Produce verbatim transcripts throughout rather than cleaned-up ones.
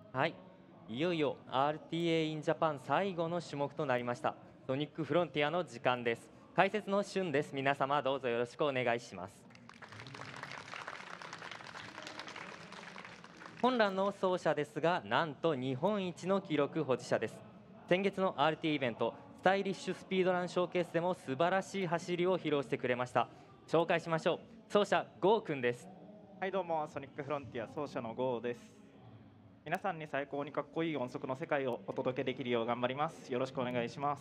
はい、いよいよ アールティーエー in Japan 最後の種目となりました。ソニックフロンティアの時間です。解説のしゅんです。皆様どうぞよろしくお願いします。本欄の走者ですが、なんと日本一の記録保持者です。先月の アールティー イベント、スタイリッシュスピードランショーケースでも素晴らしい走りを披露してくれました。紹介しましょう。走者ゴーくんです。 はい、どうもソニックフロンティア走者のゴーです。皆さんに最高にかっこいい音速の世界をお届けできるよう頑張ります。よろしくお願いします。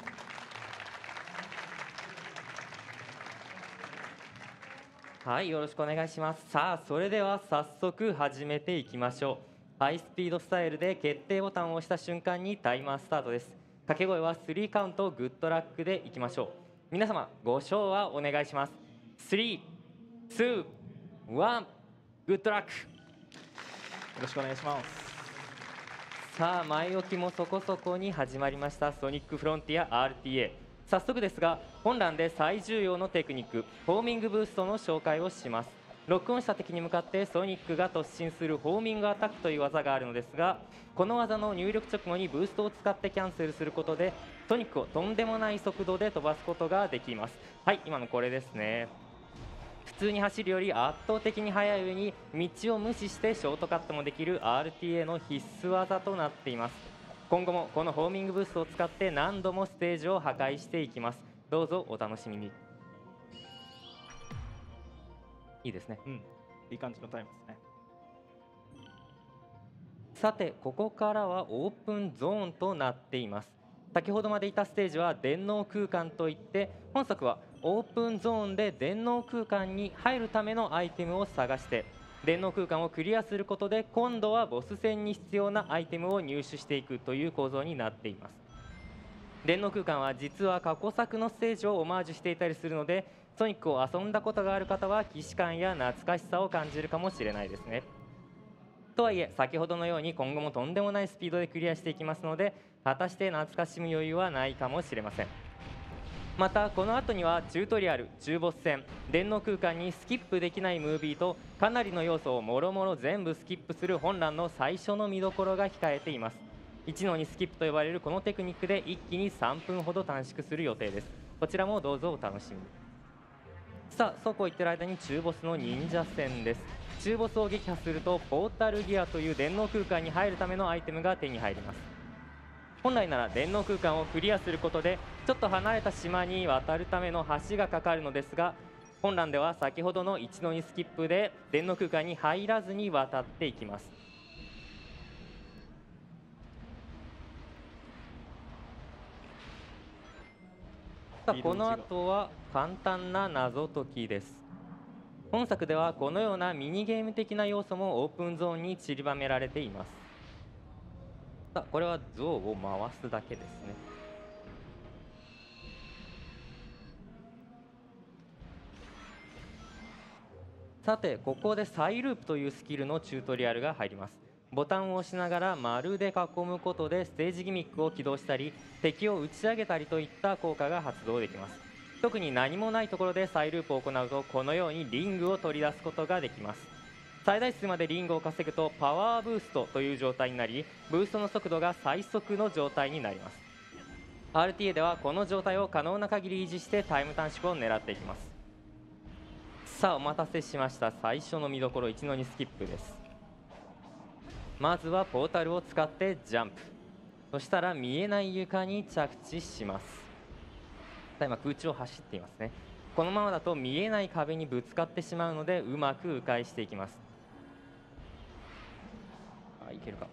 はい、よろしくお願いします。さあ、それでは早速始めていきましょう。ハイスピードスタイルで決定ボタンを押した瞬間にタイマースタートです。掛け声はスリーカウントグッドラックでいきましょう。皆様ご唱和お願いします。スリー、ツー、ワン、グッドラック。 よろしくお願いします。 さあ、前置きもそこそこに始まりましたソニックフロンティア アールティーエー。早速ですが、本欄で最重要のテクニック、ホーミングブーストの紹介をします。ロックオンした敵に向かってソニックが突進するホーミングアタックという技があるのですが、この技の入力直後にブーストを使ってキャンセルすることでソニックをとんでもない速度で飛ばすことができます。はい、今のこれですね。普通に走るより圧倒的に速い上に道を無視してショートカットもできる アールティーエー の必須技となっています。今後もこのホーミングブーストを使って何度もステージを破壊していきます。どうぞお楽しみに。いいですね。 うん、いい感じのタイムですね。 さて、ここからはオープンゾーンとなっています。先ほどまでいたステージは電脳空間といって、本作はオープンゾーンで電脳空間に入るためのアイテムを探して電脳空間をクリアすることで、今度はボス戦に必要なアイテムを入手していくという構造になっています。電脳空間は実は過去作のステージをオマージュしていたりするので、ソニックを遊んだことがある方は既視感や懐かしさを感じるかもしれないですね。とはいえ、先ほどのように今後もとんでもないスピードでクリアしていきますので、果たして懐かしむ余裕はないかもしれません。またこの後にはチュートリアル、中ボス戦、電脳空間にスキップできないムービーとかなりの要素をもろもろ全部スキップする本欄の最初の見どころが控えています。いちのにスキップと呼ばれるこのテクニックで一気にさんぷんほど短縮する予定です。こちらもどうぞお楽しみに。さあ、そうこう言ってる間に中ボスの忍者戦です。中ボスを撃破するとポータルギアという電脳空間に入るためのアイテムが手に入ります。本来なら電脳空間をクリアすることでちょっと離れた島に渡るための橋がかかるのですが、本欄では先ほどのいちのにスキップで電脳空間に入らずに渡っていきます。さあ、この後は簡単な謎解きです。本作ではこのようなミニゲーム的な要素もオープンゾーンに散りばめられています。さあ、これは像を回すだけですね。さて、ここでサイループというスキルのチュートリアルが入ります。ボタンを押しながら丸で囲むことでステージギミックを起動したり敵を打ち上げたりといった効果が発動できます。特に何もないところでサイループを行うとこのようにリングを取り出すことができます。最大数までリングを稼ぐとパワーブーストという状態になり、ブーストの速度が最速の状態になります。 アールティーエー ではこの状態を可能な限り維持してタイム短縮を狙っていきます。さあ、お待たせしました。最初の見どころいちのにスキップです。まずはポータルを使ってジャンプ、そしたら見えない床に着地します。さあ、今空中を走っていますね。このままだと見えない壁にぶつかってしまうのでうまく迂回していきます。あ、いけるか。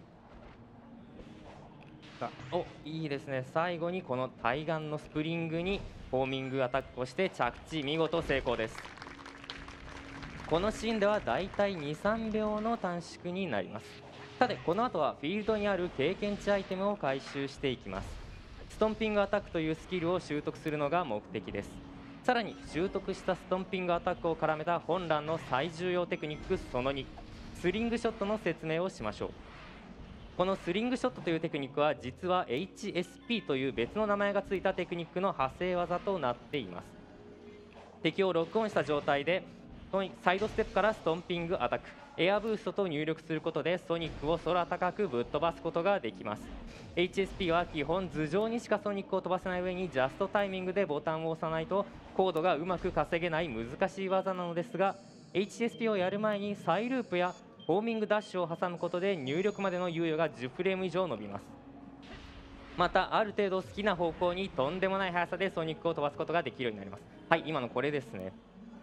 お、いいですね。最後にこの対岸のスプリングにホーミングアタックをして着地、見事成功です。このシーンではだいたいにさんびょうの短縮になります。さて、この後はフィールドにある経験値アイテムを回収していきます。ストンピングアタックというスキルを習得するのが目的です。さらに習得したストンピングアタックを絡めた本欄の最重要テクニックそのに、スリングショットの説明をしましょう。このスリングショットというテクニックは実は エイチエスピー という別の名前がついたテクニックの派生技となっています。敵をロックオンした状態でサイドステップからストンピングアタック、エアブーストと入力することでソニックを空高くぶっ飛ばすことができます。 エイチエスピー は基本頭上にしかソニックを飛ばせない上にジャストタイミングでボタンを押さないと高度がうまく稼げない難しい技なのですが、 エイチエスピー をやる前にサイループやホーミングダッシュを挟むことで入力までの猶予がじゅうフレーム以上伸びます。またある程度好きな方向にとんでもない速さでソニックを飛ばすことができるようになります。はい、今のこれですね。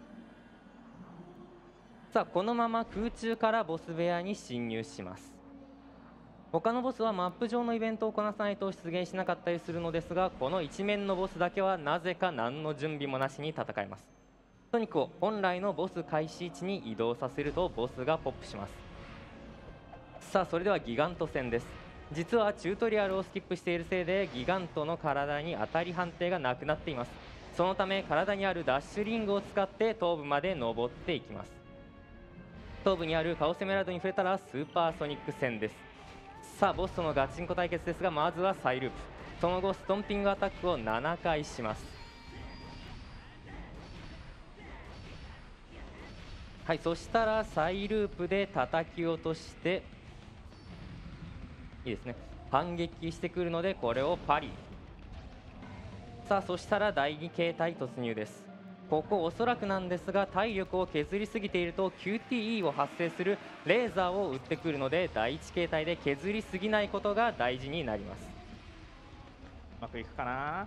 さあこのまま空中からボス部屋に侵入します。他のボスはマップ上のイベントをこなさないと出現しなかったりするのですが、この一面のボスだけはなぜか何の準備もなしに戦えます。ソニックを本来のボス開始位置に移動させるとボスがポップします。さあそれではギガント戦です。実はチュートリアルをスキップしているせいでギガントの体に当たり判定がなくなっています。そのため体にあるダッシュリングを使って頭部まで登っていきます。頭部にあるカオスエメラルドに触れたらスーパーソニック戦です。さあボスとのガチンコ対決ですが、まずはサイループ、その後ストンピングアタックをななかいします。はい、そしたらサイループで叩き落としていいですね、反撃してくるのでこれをパリ。さあそしたらだいに形態突入です。ここおそらくなんですが体力を削りすぎていると キューティーイー を発生するレーザーを撃ってくるのでだいいち形態で削りすぎないことが大事になります。 うまくいくかな。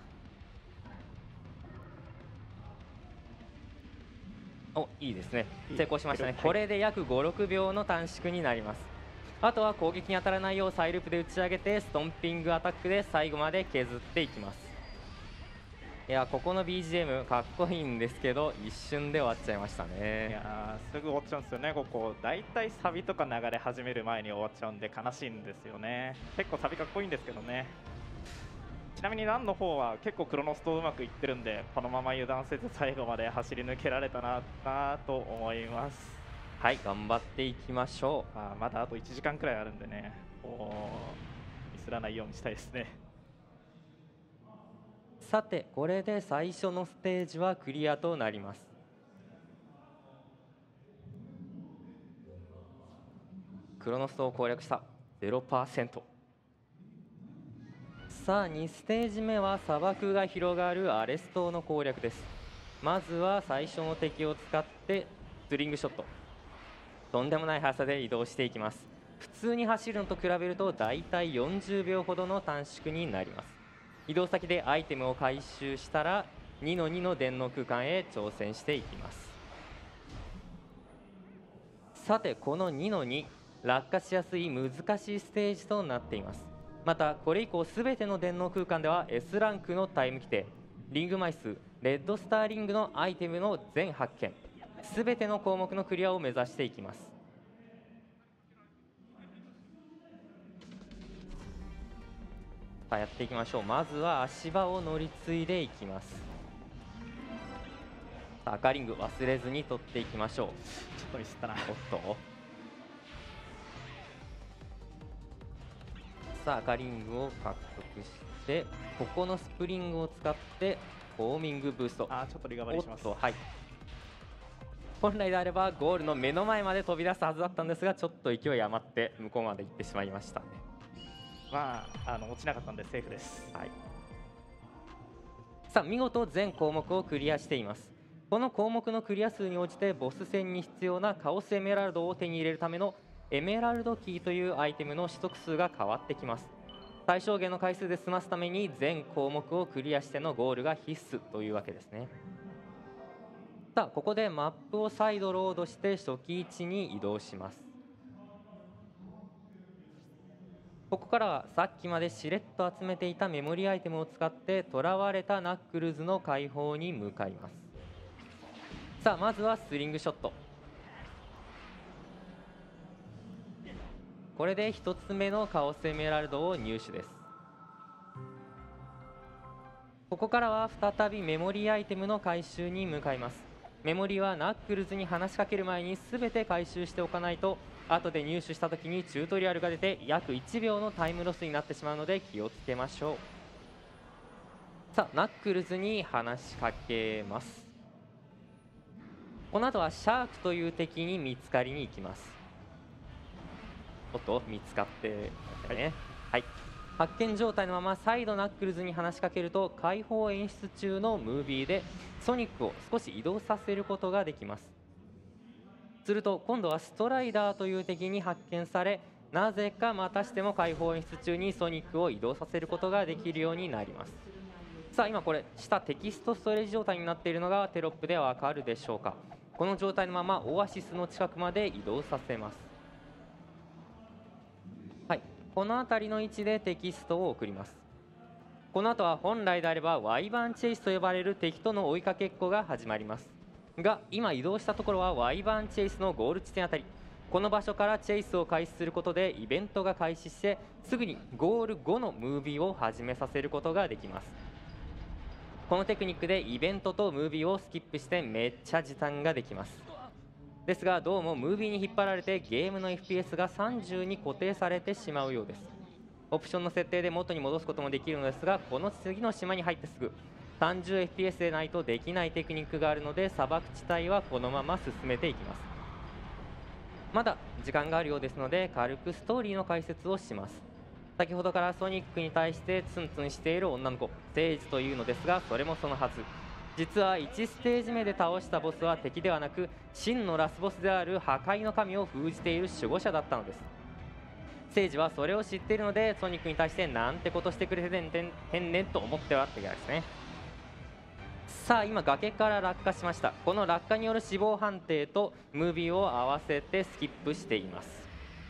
お、いいですね、 いい成功しましたね。 はいこれで約ご、ろくびょうの短縮になります。あとは攻撃に当たらないようサイループで打ち上げてストンピングアタックで最後まで削っていきます。いやここの ビージーエム かっこいいんですけど一瞬で終わっちゃいましたいね。 やーすぐ終わっちゃうんですよね。ここだいたいサビとか流れ始める前に終わっちゃうんで悲しいんですよね。結構サビかっこいいんですけどね。ちなみにランの方は結構クロノスとうまくいってるんで、このまま油断せず最後まで走り抜けられたななと思います。 はい、頑張っていきましょう。 まあ、まだあといちじかんくらいあるんでね、こうミスらないようにしたいですね。 さてこれで最初のステージはクリアとなります。クロノストを攻略した ゼロパーセント。 さあにステージ目は砂漠が広がるアレス島の攻略です。まずは最初の敵を使ってスリングショット、とんでもない速さで移動していきます。普通に走るのと比べるとだいたいよんじゅうびょうほどの短縮になります。移動先でアイテムを回収したらにのにの電脳空間へ挑戦していきます。さてこのにのに落下しやすい難しいステージとなっています。またこれ以降すべての電脳空間では エス ランクのタイム規定、リング枚数、レッドスターリングのアイテムの全発見、すべての項目のクリアを目指していきます。さあやっていきましょう。まずは足場を乗り継いでいきます。さあ赤リング忘れずに取っていきましょう。 ちょっとミスったな。 おっと、さあ赤リングを獲得して、ここのスプリングを使ってホーミングブースト。 あーちょっとリカバリーします。 おっと、はい、本来であればゴールの目の前まで飛び出すはずだったんですが、ちょっと勢い余って向こうまで行ってしまいましたね。 まあ、あの落ちなかったんでセーフです。 はい、さあ見事全項目をクリアしています。この項目のクリア数に応じてボス戦に必要なカオスエメラルドを手に入れるためのエメラルドキーというアイテムの取得数が変わってきます。最小限の回数で済ますために全項目をクリアしてのゴールが必須というわけですね。さあここでマップを再度ロードして初期位置に移動します。ここからはさっきまでしれっと集めていたメモリーアイテムを使って囚われたナックルズの解放に向かいます。さあまずはスリングショット、これでひとつめのカオスエメラルドを入手です。ここからは再びメモリーアイテムの回収に向かいます。メモリーはナックルズに話しかける前に全て回収しておかないと後で入手した時にチュートリアルが出て約いちびょうのタイムロスになってしまうので気をつけましょう。さあナックルズに話しかけます。 この後はシャークという敵に見つかりに行きます。おっと見つかってましたね。はい、発見状態のまま再度ナックルズに話しかけると、解放演出中のムービーでソニックを少し移動させることができます。すると今度はストライダーという敵に発見され、なぜかまたしても解放演出中にソニックを移動させることができるようになります。さあ今これ下テキストストレージ状態になっているのがテロップでわかるでしょうか。この状態のままオアシスの近くまで移動させます。はい、この辺りの位置でテキストを送ります。この後は本来であればワイバーンチェイスと呼ばれる敵との追いかけっこが始まりますが、今移動したところはワイバーンチェイスのゴール地点あたり、この場所からチェイスを開始することでイベントが開始して、すぐにゴール後のムービーを始めさせることができます。このテクニックでイベントとムービーをスキップしてめっちゃ時短ができます。ですがどうもムービーに引っ張られてゲームの エフピーエス がさんじゅうに固定されてしまうようです。オプションの設定で元に戻すこともできるのですが、この次の島に入ってすぐ さんじゅうエフピーエス でないとできないテクニックがあるので、砂漠地帯はこのまま進めていきます。まだ時間があるようですので軽くストーリーの解説をします。先ほどからソニックに対してツンツンしている女の子セイジというのですが、それもそのはず。実はいちステージ目で倒したボスは敵ではなく、真のラスボスである破壊の神を封じている守護者だったのです。セイジはそれを知っているのでソニックに対してなんてことしてくれてんへんねんと思ってはってわけですね。さあ今崖から落下しました。この落下による死亡判定とムービーを合わせてスキップしています。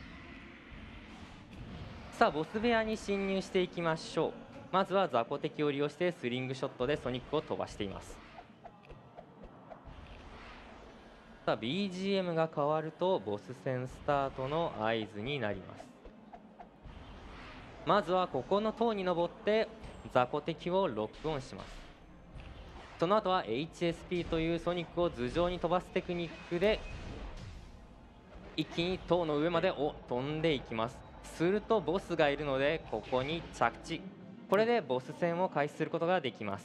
さあボス部屋に侵入していきましょう。まずは雑魚敵を利用してスリングショットでソニックを飛ばしています。さあ ビージーエム が変わるとボス戦スタートの合図になります。まずはここの塔に登って雑魚敵をロックオンします。その後は エイチエスピー というソニックを頭上に飛ばすテクニックで一気に塔の上までお飛んでいきます。するとボスがいるのでここに着地、これでボス戦を開始することができます。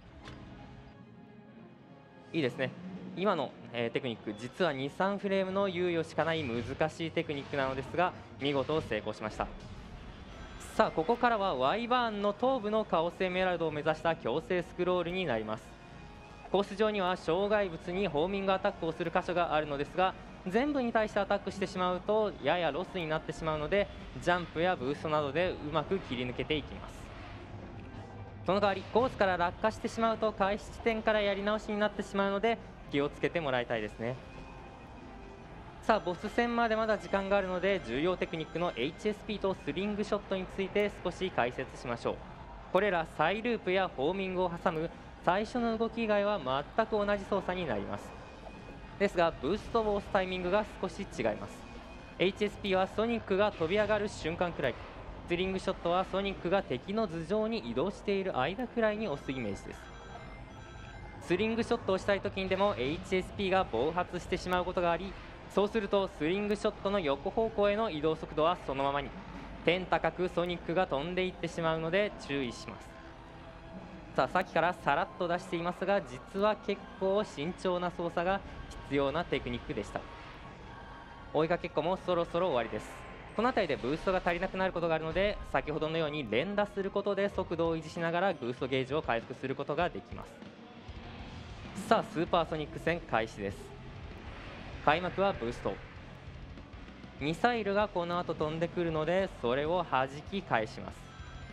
いいですね。今の、えー、テクニック実はにさんフレームの猶予しかない難しいテクニックなのですが見事成功しました。さあここからはワイバーンの頭部のカオスエメラルドを目指した強制スクロールになります。コース上には障害物にホーミングアタックをする箇所があるのですが、全部に対してアタックしてしまうとややロスになってしまうので、ジャンプやブーストなどでうまく切り抜けていきます。その代わりコースから落下してしまうと開始地点からやり直しになってしまうので気をつけてもらいたいですね。さあボス戦までまだ時間があるので重要テクニックの エイチエスピー とスリングショットについて少し解説しましょう。これらサイループやホーミングを挟む最初の動き以外は全く同じ操作になります。ですがブーストを押すタイミングが少し違います。 エイチエスピー はソニックが飛び上がる瞬間くらい、スリングショットはソニックが敵の頭上に移動している間くらいに押すイメージです。スリングショットをしたい時にでも エイチエスピー が暴発してしまうことがあり、そうするとスリングショットの横方向への移動速度はそのままに天高くソニックが飛んでいってしまうので注意します。さあさっきからさらっと出していますが実は結構慎重な操作が必要なテクニックでした。追いかけっこもそろそろ終わりです。この辺りでブーストが足りなくなることがあるので先ほどのように連打することで速度を維持しながらブーストゲージを回復することができます。さあスーパーソニック戦開始です。開幕はブースト、ミサイルがこの後飛んでくるのでそれを弾き返します。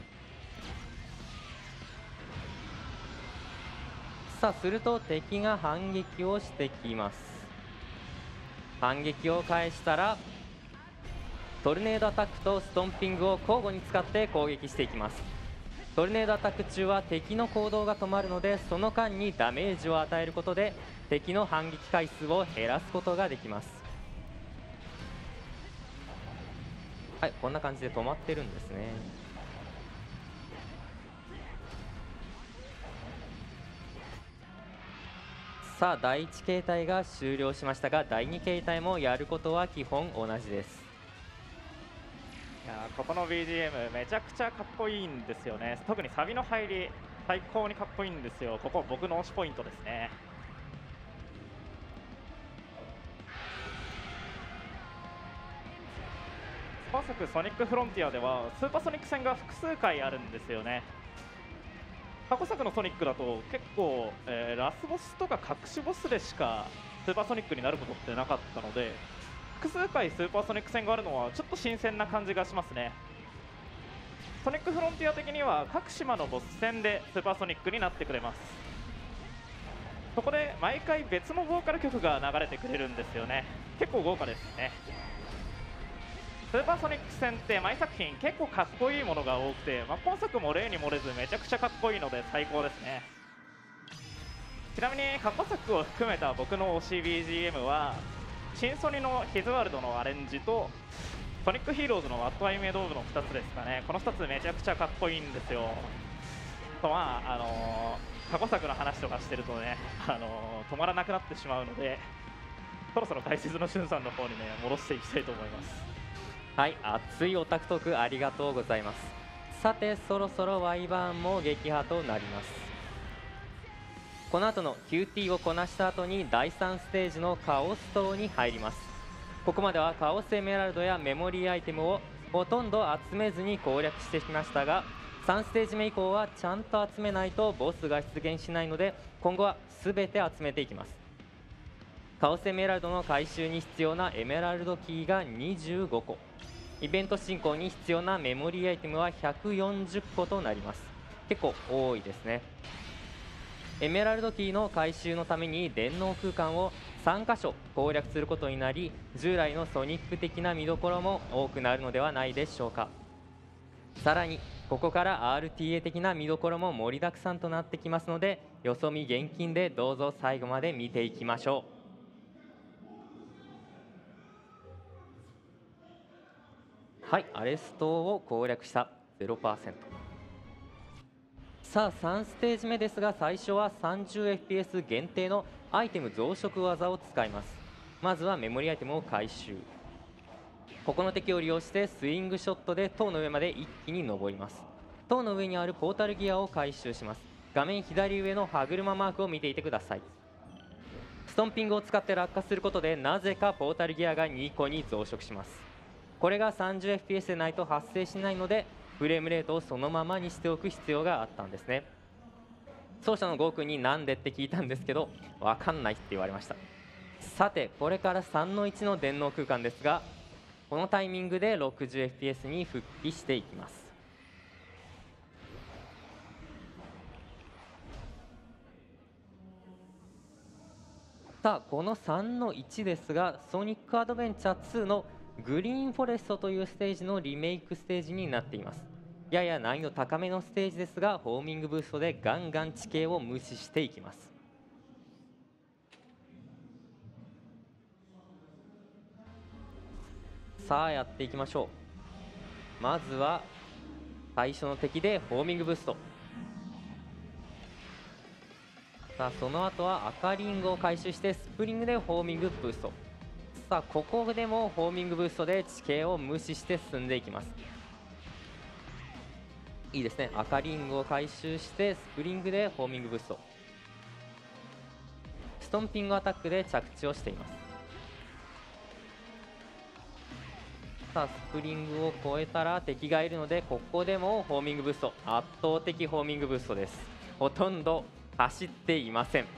さあすると敵が反撃をしてきます。反撃を返したらトルネードアタックとストンピングを交互に使って攻撃していきます。トルネードアタック中は敵の行動が止まるのでその間にダメージを与えることで敵の反撃回数を減らすことができます。はい、こんな感じで止まってるんですね。さあだいいち形態が終了しましたがだいに形態もやることは基本同じです。 いやここの ビージーエム めちゃくちゃかっこいいんですよね。特にサビの入り最高にかっこいいんですよ。ここ僕の推しポイントですね。 本作ソニックフロンティアではスーパーソニック戦が複数回あるんですよね。過去作のソニックだと結構、えーラスボスとか隠しボスでしかスーパーソニックになることってなかったので、複数回スーパーソニック戦があるのはちょっと新鮮な感じがしますね。ソニックフロンティア的には各島のボス戦でスーパーソニックになってくれます。そこで毎回別のボーカル曲が流れてくれるんですよね。結構豪華ですね。スーパーソニック戦って毎作品結構かっこいいものが多くて、まあ、今作も例に漏れずめちゃくちゃかっこいいので最高ですね。ちなみに過去作を含めた僕の推し ビージーエム は新ソニのヒズワールドのアレンジとソニックヒーローズのワットアイメイドオブのふたつですかね。このふたつめちゃくちゃかっこいいんですよ。とまああのー、過去作の話とかしてるとね、あのー、止まらなくなってしまうので、そろそろ解説のしゅんさんの方にね戻していきたいと思います。 はい、熱いオタクトークありがとうございます。さてそろそろワイバーンも撃破となります。この後の キューティー をこなした後にだいさんステージのカオス島に入ります。ここまではカオスエメラルドやメモリーアイテムをほとんど集めずに攻略してきましたが、さんステージ目以降はちゃんと集めないとボスが出現しないので、今後は全て集めていきます。カオスエメラルドの回収に必要なエメラルドキーがにじゅうごこ、イベント進行に必要なメモリーアイテムはひゃくよんじゅっことなります。結構多いですね。エメラルドキーの回収のために電脳空間をさんかしょ攻略することになり、従来のソニック的な見どころも多くなるのではないでしょうか。さらにここから アールティーエー 的な見どころも盛りだくさんとなってきますので、よそ見厳禁でどうぞ最後まで見ていきましょう。はい、アレス島を攻略した ゼロパーセント。さあさんステージ目ですが、最初は さんじゅうエフピーエス 限定のアイテム増殖技を使います。まずはメモリアイテムを回収。ここの敵を利用してスイングショットで塔の上まで一気に登ります。塔の上にあるポータルギアを回収します。画面左上の歯車マークを見ていてください。ストンピングを使って落下することでなぜかポータルギアがにこに増殖します。これが さんじゅうエフピーエス でないと発生しないので、フレームレートをそのままにしておく必要があったんですね。奏者のゴーくんになんでって聞いたんですけど、分かんないって言われました。さてこれからさんのいちの電脳空間ですが、このタイミングで ろくじゅうエフピーエス に復帰していきます。さあこのさんのいちですが、ソニックアドベンチャーツーのグリーンフォレストというステージのリメイクステージになっています。やや難易度高めのステージですが、ホーミングブーストでガンガン地形を無視していきます。さあやっていきましょう。まずは最初の敵でホーミングブースト。さあその後は赤リングを回収してスプリングでホーミングブースト。さあここでもホーミングブーストで地形を無視して進んでいきます。いいですね。赤リングを回収してスプリングでホーミングブースト。ストンピングアタックで着地をしています。さあスプリングを越えたら敵がいるので、ここでもホーミングブースト。圧倒的ホーミングブーストです。ほとんど走っていません。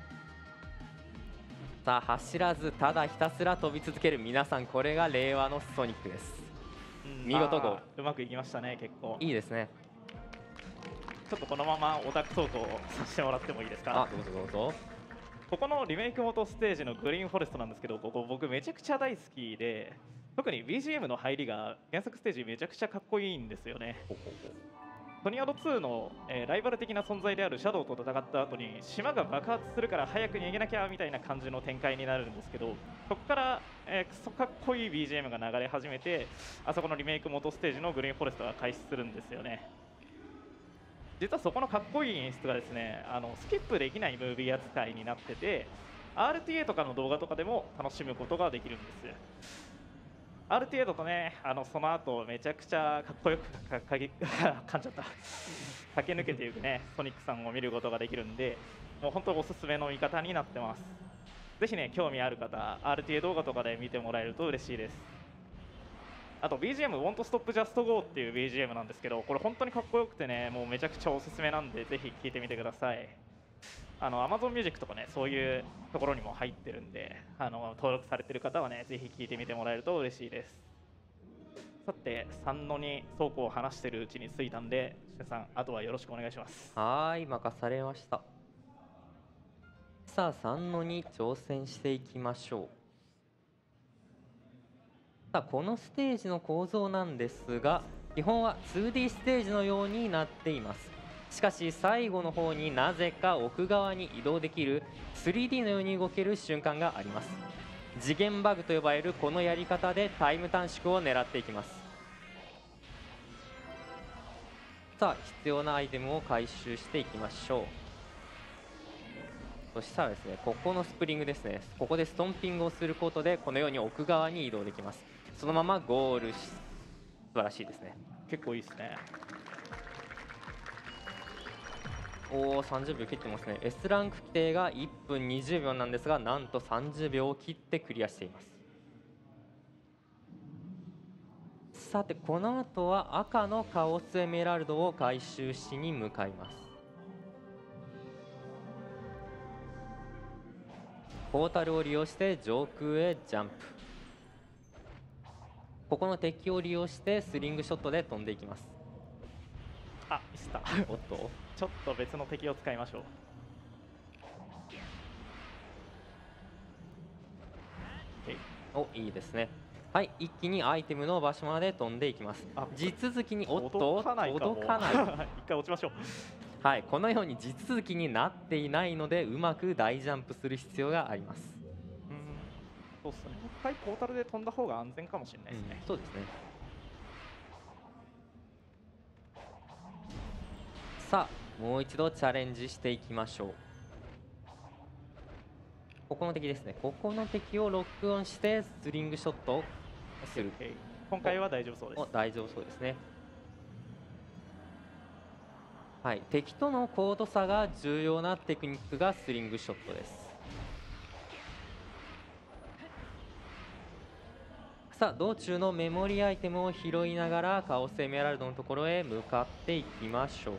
さあ走らずただひたすら飛び続ける皆さん、これが令和のソニックです。うん、見事ゴール。 うまくいきましたね。結構いいですね。 ちょっとこのままオタクトークをさせてもらってもいいですか。 あ、どうぞどうぞ。 ここのリメイク元ステージのグリーンフォレストなんですけど、ここ僕めちゃくちゃ大好きで、特に ビージーエム の入りが原作ステージめちゃくちゃかっこいいんですよね。ソニアドツーの、えー、ライバル的な存在であるシャドウと戦った後に島が爆発するから早く逃げなきゃみたいな感じの展開になるんですけど、そこから、えー、クソかっこいい ビージーエム が流れ始めて、あそこのリメイク元ステージのグリーンフォレストが開始するんですよね。実はそこのかっこいい演出がですね、あのスキップできないムービー扱いになってて、 アールティーエー とかの動画とかでも楽しむことができるんです。アールティーエー だとね、あのその後めちゃくちゃかっこよくかかぎ噛んじゃった駆け抜けていくねソニックさんを見ることができるんで、もう本当おすすめの見方になってます。ぜひね興味ある方 アールティーエー 動画とかで見てもらえると嬉しいです。 あと ビージーエム「Won't Stop Just Go」っていう ビージーエム なんですけど、これ本当にかっこよくてね、もうめちゃくちゃおすすめなんで、ぜひ聴いてみてください。あの Amazon Music とかね、そういうところにも入ってるんで、あの登録されてる方はね、ぜひ聴いてみてもらえると嬉しいです。さて、三野に倉庫を話してるうちに着いたんで、しゅんさん、あとはよろしくお願いします。 はーい、任されました。さあ、三野に挑戦していきましょう。さあ、このステージの構造なんですが、基本は ツーディー ステージのようになっています。しかし最後の方になぜか奥側に移動できる スリーディー のように動ける瞬間があります。次元バグと呼ばれるこのやり方でタイム短縮を狙っていきます。さあ、必要なアイテムを回収していきましょう。そしたらですね、ここのスプリングですね、ここでストンピングをすることでこのように奥側に移動できます。そのままゴールし、素晴らしいですね。 結構いいですね。 おお、さんじゅうびょう切ってますね。 S ランク規定がいっぷんにじゅうびょうなんですが、なんとさんじゅうびょうを切ってクリアしています。さて、この後は赤のカオスエメラルドを回収しに向かいます。ポータルを利用して上空へジャンプ。ここの敵を利用してスリングショットで飛んでいきます。 あ、ミスったおっとちょっと別の敵を使いましょう。 お、いいですね。はい、一気にアイテムの場所まで飛んでいきます。 あ、 地続きに、おっと届かないかも届かない一回落ちましょう。 はい、このように地続きになっていないので、うまく大ジャンプする必要があります。 うん、そうっすね。一回ポータルで飛んだ方が安全かもしれないですね。 うん、そうですね。さあ、もう一度チャレンジしていきましょう。ここの敵ですね。ここの敵をロックオンしてスリングショットをする。 OK、今回は大丈夫そうです。 お、大丈夫そうですね。はい、敵との高度差が重要なテクニックがスリングショットです。さあ、道中のメモリーアイテムを拾いながらカオスエメラルドのところへ向かっていきましょう。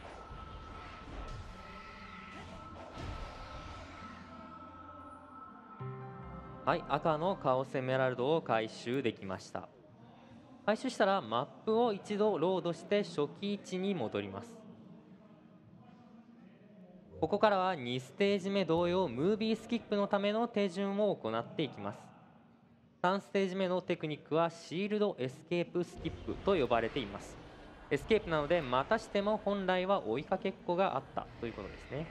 はい、赤のカオスエメラルドを回収できました。回収したらマップを一度ロードして初期位置に戻ります。ここからはにステージ目同様ムービースキップのための手順を行っていきます。さんステージ目のテクニックはシールドエスケープスキップと呼ばれています。エスケープなのでまたしても本来は追いかけっこがあったということですね。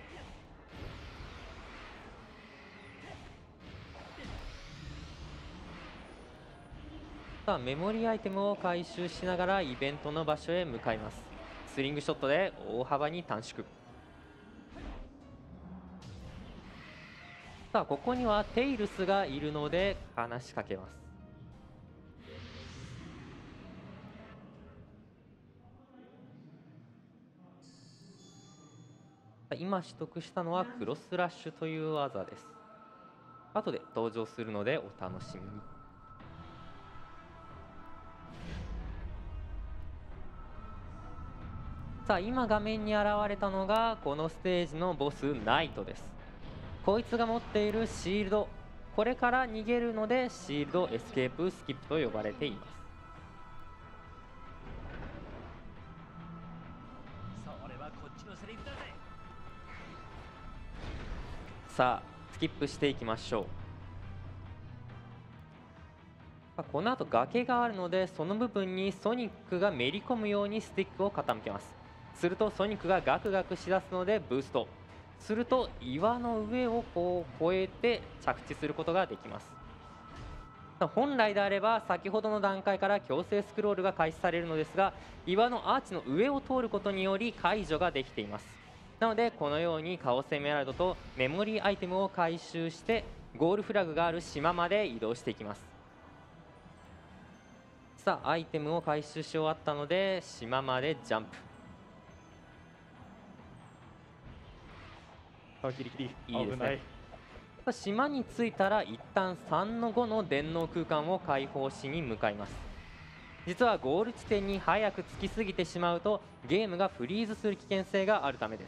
さあ、メモリーアイテムを回収しながらイベントの場所へ向かいます。スリングショットで大幅に短縮。さあ、ここにはテイルスがいるので話しかけます。今取得したのはクロスラッシュという技です。後で登場するのでお楽しみに。さあ、今画面に現れたのがこのステージのボスナイトです。こいつが持っているシールド、これから逃げるのでシールドエスケープスキップと呼ばれています。 それはこっちのセリフだぜ。 さあ、スキップしていきましょう。この後崖があるのでその部分にソニックがめり込むようにスティックを傾けます。するとソニックがガクガクしだすのでブーストすると岩の上をこう越えて着地することができます。本来であれば先ほどの段階から強制スクロールが開始されるのですが、岩のアーチの上を通ることにより解除ができています。なのでこのようにカオスエメラルドとメモリーアイテムを回収してゴールフラグがある島まで移動していきます。さあ、アイテムを回収し終わったので島までジャンプ。 あ、ギリギリいいですね。 危ない。 島に着いたら一旦さんのごの電脳空間を開放しに向かいます。 実はゴール地点に早く着きすぎてしまうとゲームがフリーズする危険性があるためです。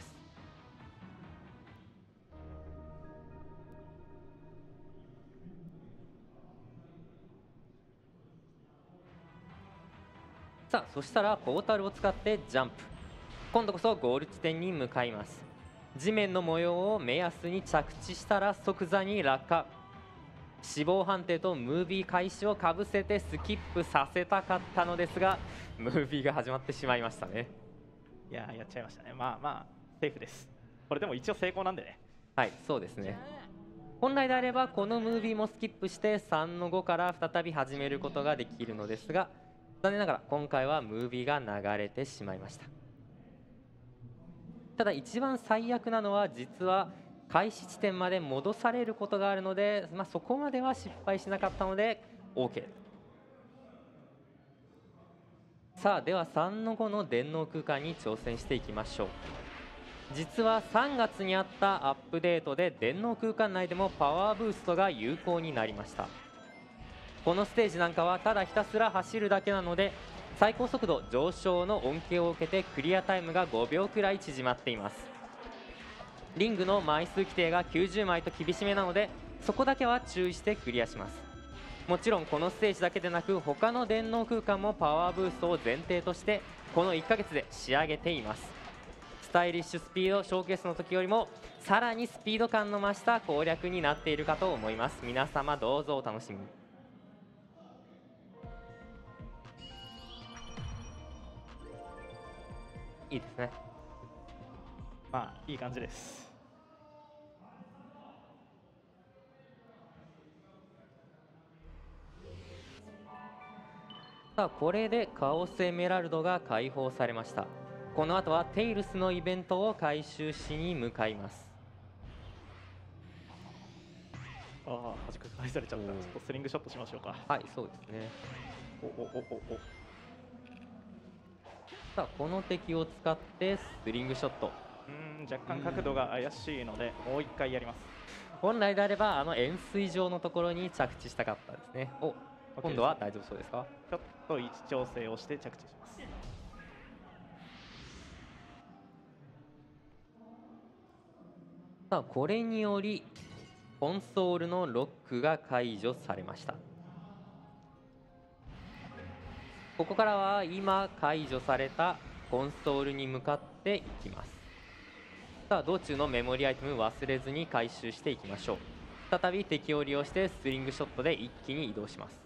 さあそしたらポータルを使ってジャンプ。今度こそゴール地点に向かいます。地面の模様を目安に着地したら即座に落下。死亡判定とムービー開始をかぶせてスキップさせたかったのですが、ムービーが始まってしまいましたね。 いやーやっちゃいましたね。まあまあセーフです。これでも一応成功なんでね。 はい、そうですね。本来であればこのムービーもスキップしてさんのごから再び始めることができるのですが、残念ながら今回はムービーが流れてしまいました。ただ一番最悪なのは実は開始地点まで戻されることがあるので、まあ、そこまでは失敗しなかったので OK。 さあではさんのごの電脳空間に挑戦していきましょう。実はさんがつにあったアップデートで電脳空間内でもパワーブーストが有効になりました。このステージなんかはただひたすら走るだけなので最高速度上昇の恩恵を受けてクリアタイムがごびょうくらい縮まっています。リングの枚数規定がきゅうじゅうまいと厳しめなのでそこだけは注意してクリアします。もちろんこのステージだけでなく他の電脳空間もパワーブーストを前提としてこのいっかげつで仕上げています。スタイリッシュスピードショーケースの時よりもさらにスピード感の増した攻略になっているかと思います。皆様どうぞお楽しみに。いいですね。 まあいい感じです。 さあこれでカオスエメラルドが解放されました。この後はテイルスのイベントを回収しに向かいます。 ああ弾く返されちゃった。ちょっとスリングショットしましょうか。 はい、そうですね。 おおおおお。 さあこの敵を使ってスリングショット。 うーん若干角度が怪しいのでもう一回やります。 本来であればあの円錐状のところに着地したかったですね。お、今度は大丈夫そうですか。 ちょっと位置調整をして着地します。 さあこれによりコンソールのロックが解除されました。ここからは今解除されたコンソールに向かっていきます。さあ道中のメモリーアイテム忘れずに回収していきましょう。再び敵を利用してスリングショットで一気に移動します。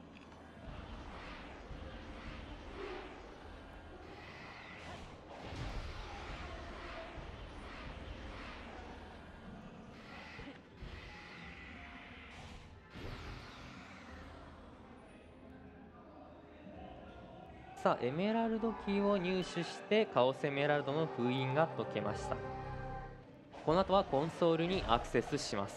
さあエメラルドキーを入手してカオスエメラルドの封印が解けました。この後はコンソールにアクセスします。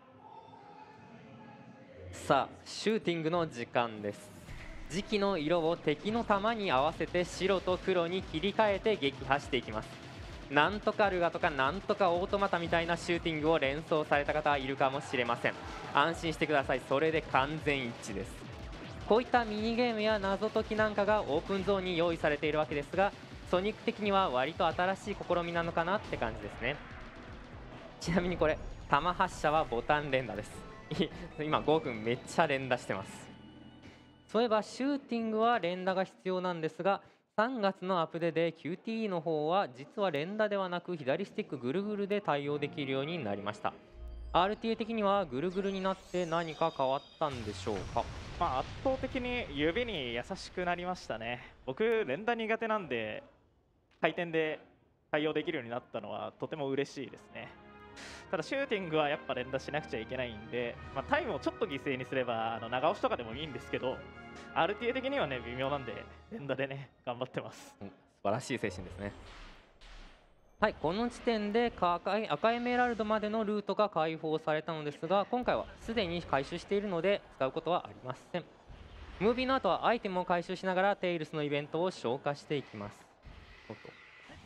さあシューティングの時間です。磁気の色を敵の弾に合わせて白と黒に切り替えて撃破していきます。なんとかルガとかなんとかオートマタみたいなシューティングを連想された方はいるかもしれません。安心してください、それで完全一致です。こういったミニゲームや謎解きなんかがオープンゾーンに用意されているわけですが、ソニック的には割と新しい試みなのかなって感じですね。ちなみにこれ弾発射はボタン連打です。今ゴーくんめっちゃ連打してます。そういえばシューティングは連打が必要なんですが、さんがつのアップデで キューティーイー の方は実は連打ではなく左スティックぐるぐるで対応できるようになりました。 アールティーエー 的にはぐるぐるになって何か変わったんでしょうか。 まあ圧倒的に指に優しくなりましたね。僕連打苦手なんで回転で対応できるようになったのはとても嬉しいですね。ただシューティングはやっぱ連打しなくちゃいけないんで、まあ、タイムをちょっと犠牲にすればあの長押しとかでもいいんですけど、 アールティーエー 的にはね微妙なんで連打でね頑張ってます、 うん、素晴らしい精神ですね。はい、この時点で赤い赤エメラルドまでのルートが開放されたのですが、今回はすでに回収しているので使うことはありません。ムービーの後はアイテムを回収しながらテイルスのイベントを消化していきます。おっと、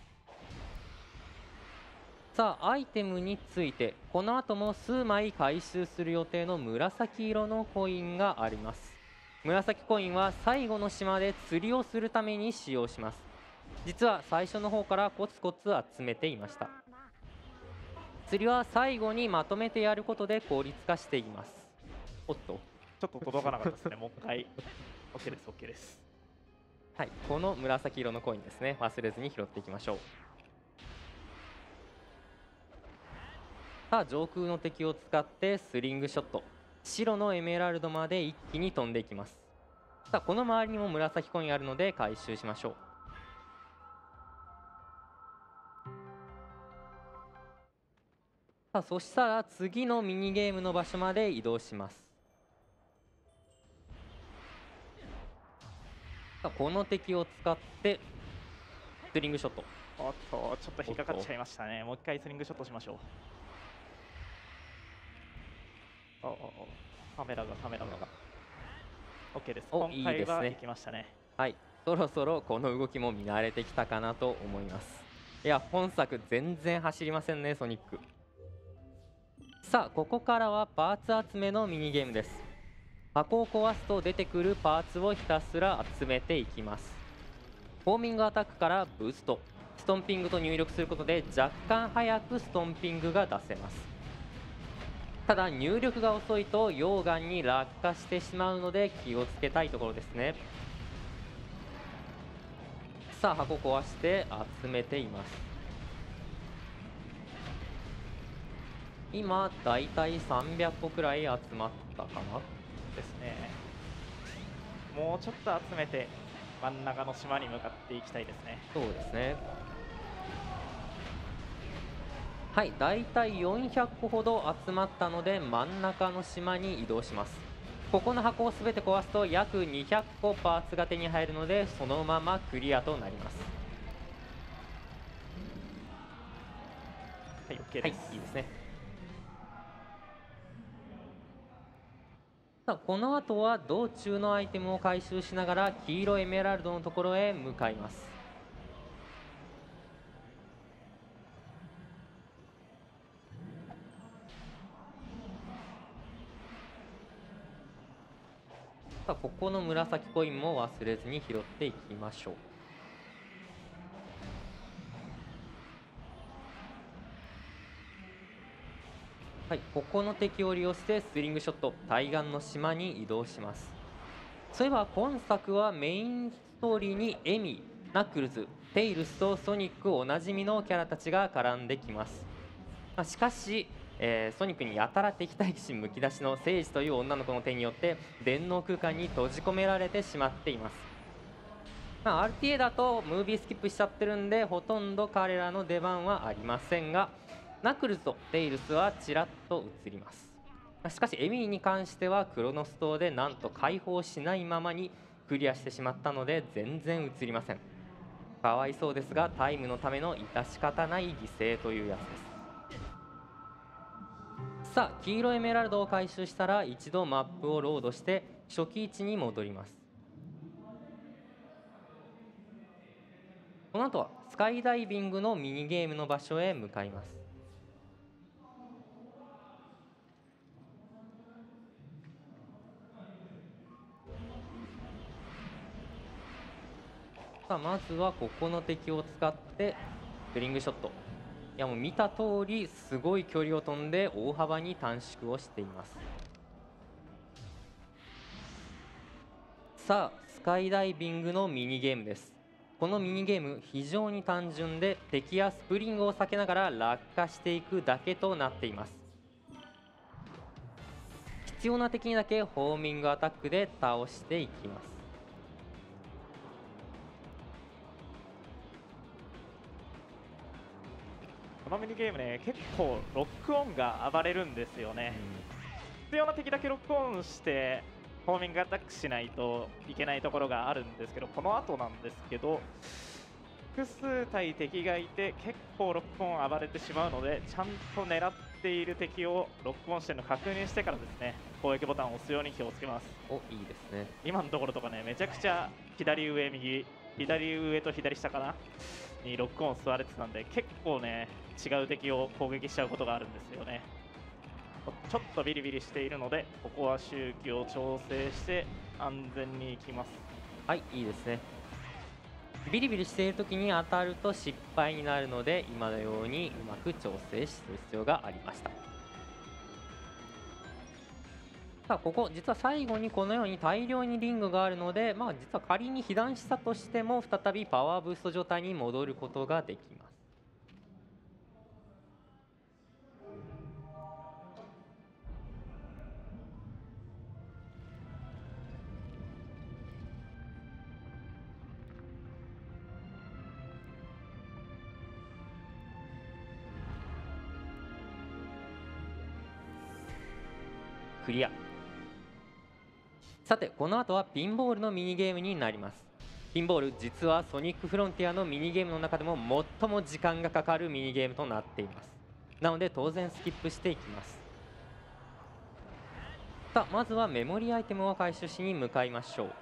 さあアイテムについてこの後も数枚回収する予定の紫色のコインがあります。 紫コインは最後の島で釣りをするために使用します。実は最初の方からコツコツ集めていました。釣りは最後にまとめてやることで効率化しています。おっと、 ちょっと届かなかったですね。もう一回 OK です OK です。 はい、この紫色のコインですね、忘れずに拾っていきましょう。さあ上空の敵を使ってスリングショット、白のエメラルドまで一気に飛んでいきます。さあこの周りにも紫コインあるので回収しましょう。さあそしたら次のミニゲームの場所まで移動します。さあこの敵を使ってスリングショット。 おっとちょっと引っかかっちゃいましたね。もう一回スリングショットしましょう。おおおカメラがカメラが OK です。 お今回はいいですね行きましたね。 はい、そろそろこの動きも見慣れてきたかなと思います。いや本作全然走りませんねソニック。さあここからはパーツ集めのミニゲームです。箱を壊すと出てくるパーツをひたすら集めていきます。フォーミングアタックからブースト、ストンピングと入力することで若干早くストンピングが出せます。ただ入力が遅いと溶岩に落下してしまうので気をつけたいところですね。さあ箱壊して集めています。今だいたいさんびゃっこくらい集まったかなですね。もうちょっと集めて真ん中の島に向かっていきたいですね。 そうですね。はい、だいたいよんひゃっこほど集まったので真ん中の島に移動します。ここの箱を全て壊すと約にひゃっこパーツが手に入るのでそのままクリアとなります。 はい OK です、 はい、いいですね。さあこの後は道中のアイテムを回収しながら黄色エメラルドのところへ向かいます。さあここの紫コインも忘れずに拾っていきましょう。はい、ここの敵を利用してスリングショット、対岸の島に移動します。そういえば今作はメインストーリーにエミ、ナックルズ、テイルスとソニックおなじみのキャラたちが絡んできます。まあ、しかし、えー、ソニックにやたら敵対心むき出しのセイジという女の子の手によって電脳空間に閉じ込められてしまっています。まあ、アールティーエー だとムービースキップしちゃってるんでほとんど彼らの出番はありませんが、ナックルズとテイルスはちらっと映ります。しかしエミーに関してはクロノス島でなんと解放しないままにクリアしてしまったので全然映りません。かわいそうですがタイムのための致し方ない犠牲というやつです。さあ黄色エメラルドを回収したら一度マップをロードして初期位置に戻ります。この後はスカイダイビングのミニゲームの場所へ向かいます。さあまずはここの敵を使ってスリングショット。いやもう見た通りすごい距離を飛んで大幅に短縮をしています。さあスカイダイビングのミニゲームです。このミニゲーム非常に単純で敵やスプリングを避けながら落下していくだけとなっています。必要な敵にだけホーミングアタックで倒していきます。 このミニゲームね、結構ロックオンが暴れるんですよね。必要な敵だけロックオンしてホーミングアタックしないといけないところがあるんですけど、この後なんですけど複数対敵がいて結構ロックオン暴れてしまうので、ちゃんと狙っている敵をロックオンしてるの確認してからですね、攻撃ボタンを押すように気をつけます。 お、いいですね。 今のところとかね、めちゃくちゃ左上右左上と左下かなにロックオン座れてたんで、結構ね違う敵を攻撃しちゃうことがあるんですよね。ちょっとビリビリしているのでここは周期を調整して安全に行きます。 はい、いいですね。ビリビリしている時に当たると失敗になるので、今のようにうまく調整する必要がありました。さあここ実は最後にこのように大量にリングがあるので、まあ、実は仮に被弾したとしても再びパワーブースト状態に戻ることができます。クリア。さてこの後はピンボールのミニゲームになります。ピンボール実はソニックフロンティアのミニゲームの中でも最も時間がかかるミニゲームとなっています。なので当然スキップしていきます。さあまずはメモリーアイテムを回収しに向かいましょう。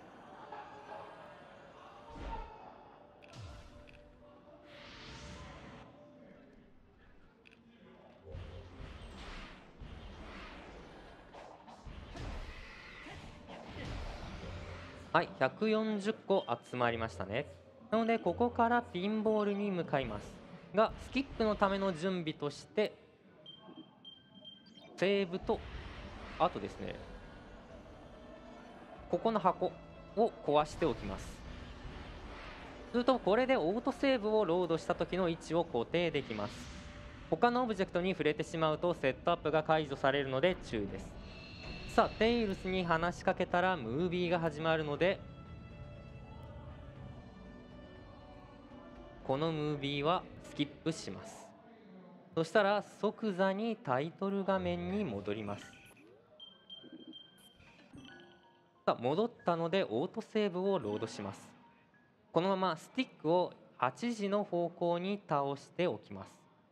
はい、ひゃくよんじゅっこ集まりましたね。なのでここからピンボールに向かいますが、スキップのための準備としてセーブと、あとですねここの箱を壊しておきます。するとこれでオートセーブをロードした時の位置を固定できます。他のオブジェクトに触れてしまうとセットアップが解除されるので注意です。さあテイルスに話しかけたらムービーが始まるので、このムービーはスキップします。そしたら即座にタイトル画面に戻ります。さあ戻ったのでオートセーブをロードします。このままスティックをはちじの方向に倒しておきます。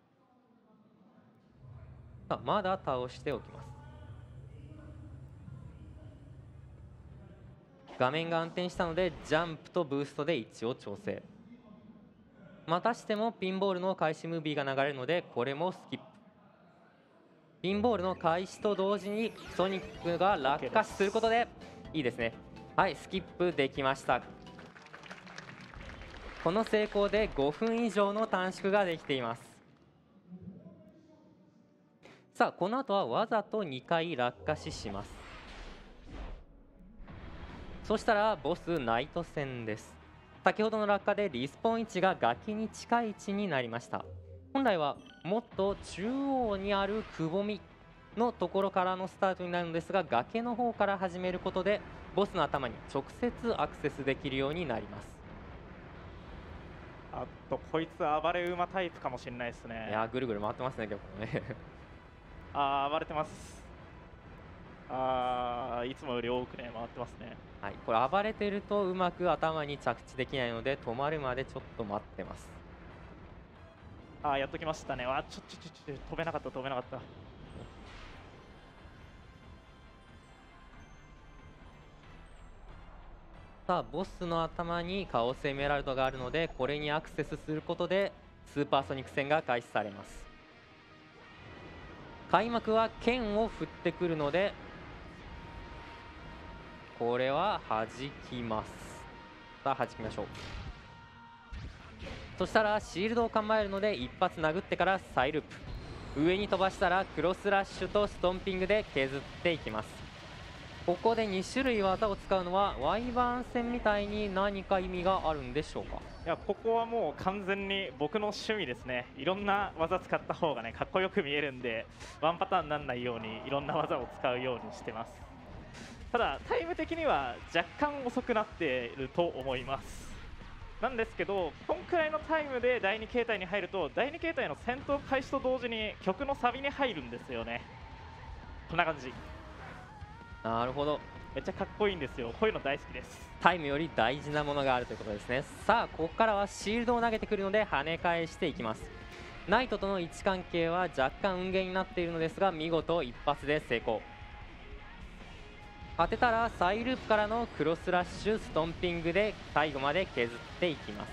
さあまだ倒しておきます。画面が暗転したのでジャンプとブーストで位置を調整。またしてもピンボールの開始ムービーが流れるのでこれもスキップ。ピンボールの開始と同時にソニックが落下することでいいですね。はい、スキップできました。この成功でごふん以上の短縮ができています。さあこの後はわざとにかい落下死します。そしたらボスナイト戦です。先ほどの落下でリスポーン位置が崖に近い位置になりました。本来はもっと中央にあるくぼみのところからのスタートになるのですが、崖の方から始めることでボスの頭に直接アクセスできるようになります。 あとこいつ暴れ馬タイプかもしれないですね。 いやぐるぐる回ってますね結構ねあー暴れてます。あーいつもより多くね回ってますね。 はい、これ暴れてるとうまく頭に着地できないので止まるまでちょっと待ってます。 あーやっときましたね。わちょちょちょちょ飛べなかった飛べなかった。 さあボスの頭にカオスエメラルドがあるのでこれにアクセスすることでスーパーソニック戦が開始されます。開幕は剣を振ってくるのでこれは弾きます。さあ弾きましょう。そしたらシールドを構えるので一発殴ってからサイループ、上に飛ばしたらクロスラッシュとストンピングで削っていきます。ここでに種類技を使うのはワイバーン戦みたいに何か意味があるんでしょうか。 いやここはもう完全に僕の趣味ですね。いろんな技使った方がねかっこよく見えるんでワンパターンにならないようにいろんな技を使うようにしてます。ただタイム的には若干遅くなっていると思います。なんですけどこんくらいのタイムでだいに形態に入るとだいに形態の戦闘開始と同時に曲のサビに入るんですよね。こんな感じ。 なるほど、 めっちゃかっこいいんですよ。こういうの大好きです。 タイムより大事なものがあるということですね。さあここからはシールドを投げてくるので跳ね返していきます。ナイトとの位置関係は若干運ゲーになっているのですが見事一発で成功。当てたらサイループからのクロスラッシュストンピングで最後まで削っていきます。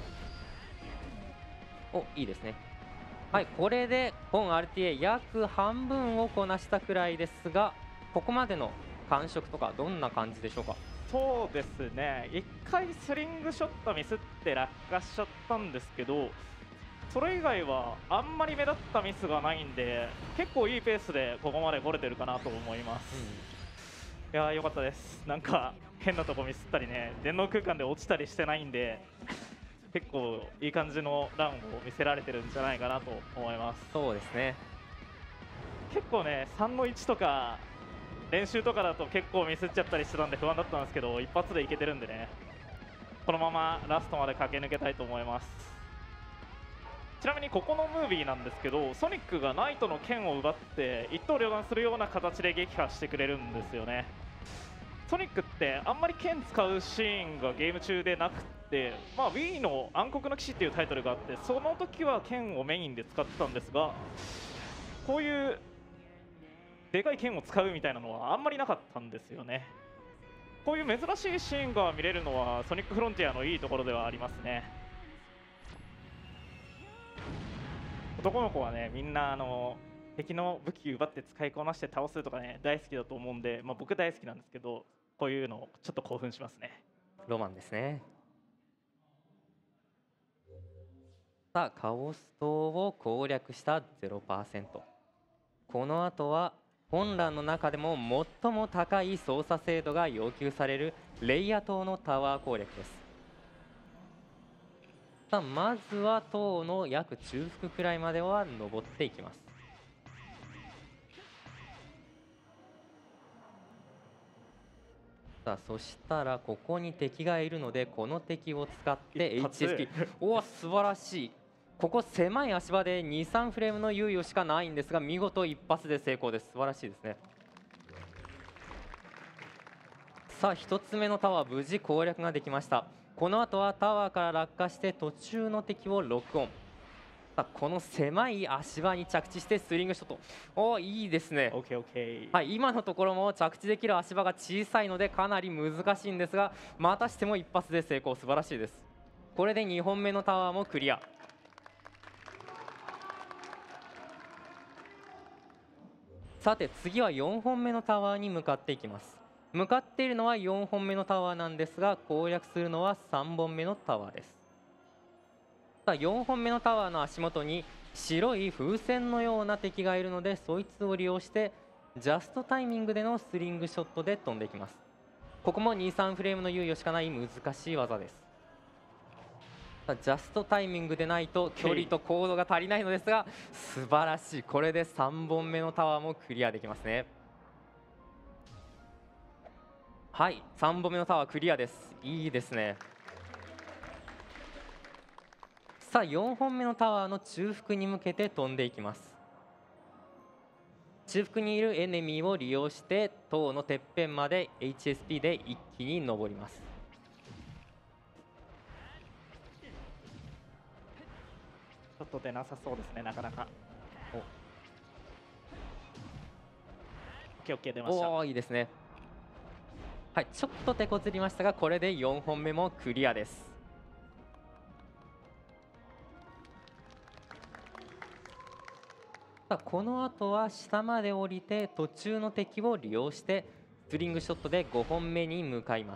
おいいですね。はい、これで本 アールティーエー 約半分をこなしたくらいですが、ここまでの感触とかどんな感じでしょうか？ そうですね、いっかいスリングショットミスって落下しちゃったんですけど、それ以外はあんまり目立ったミスがないんで、結構いいペースでここまで来れてるかなと思います。いやー、よかったです。なんか変なとこミスったりね、電脳空間で落ちたりしてないんで、結構いい感じのランを見せられてるんじゃないかなと思います。 そうですね。 結構ね、さんのいちとか練習とかだと結構ミスっちゃったりしてたんで不安だったんですけど、一発でいけてるんでね、このままラストまで駆け抜けたいと思います。ちなみにここのムービーなんですけど、ソニックがナイトの剣を奪って一刀両断するような形で撃破してくれるんですよね。ソニックってあんまり剣使うシーンがゲーム中でなくて、まあ、Wii の暗黒の騎士っていうタイトルがあって、その時は剣をメインで使ってたんですが、こういうでかい剣を使うみたいなのはあんまりなかったんですよね。こういう珍しいシーンが見れるのはソニックフロンティアのいいところではありますね。男の子はね、みんなあの敵の武器奪って使いこなして倒すとかね、大好きだと思うんで、まあ、僕大好きなんですけど、こういうのちょっと興奮しますね。 ロマンですね。さあ、カオス島を攻略したゼロパーセント。この後は本欄の中でも最も高い操作精度が要求されるレイヤ島のタワー攻略です。さあ、まずは塔の約中腹くらいまでは登っていきます。さあ、そしたらここに敵がいるので、この敵を使って エイチエスピー おお、素晴らしい。ここ狭い足場でにさんフレームの猶予しかないんですが、見事一発で成功です。素晴らしいですね。さあ、ひとつめのタワー無事攻略ができました。この後はタワーから落下して途中の敵をロックオン。さあ、この狭い足場に着地してスリングショット。おー、いいですね。 OKOK、 はい、今のところも着地できる足場が小さいのでかなり難しいんですが、またしても一発で成功。素晴らしいです。これでにほんめのタワーもクリア。さて次はよんほんめのタワーに向かっていきます。向かっているのはよんほんめのタワーなんですが、攻略するのはさんぼんめのタワーです。さあ、よんほんめのタワーの足元に白い風船のような敵がいるので、そいつを利用してジャストタイミングでのスリングショットで飛んでいきます。ここもにさんフレームの猶予しかない難しい技です。さあ、ジャストタイミングでないと距離と高度が足りないのですが、素晴らしい。これでさんぼんめのタワーもクリアできますね。はい、さんぼんめのタワークリアです。いいですね。さあ、よんほんめのタワーの中腹に向けて飛んでいきます。中腹にいるエネミーを利用して塔のてっぺんまで エイチエスピー で一気に登ります。 ちょっと出なさそうですね、なかなか。お OKOK 出ました。 おお、いいですね。はい、ちょっと手こずりましたが、これでよんほんめもクリアです。さあ、この後は下まで降りて途中の敵を利用してスリングショットでごほんめに向かいます。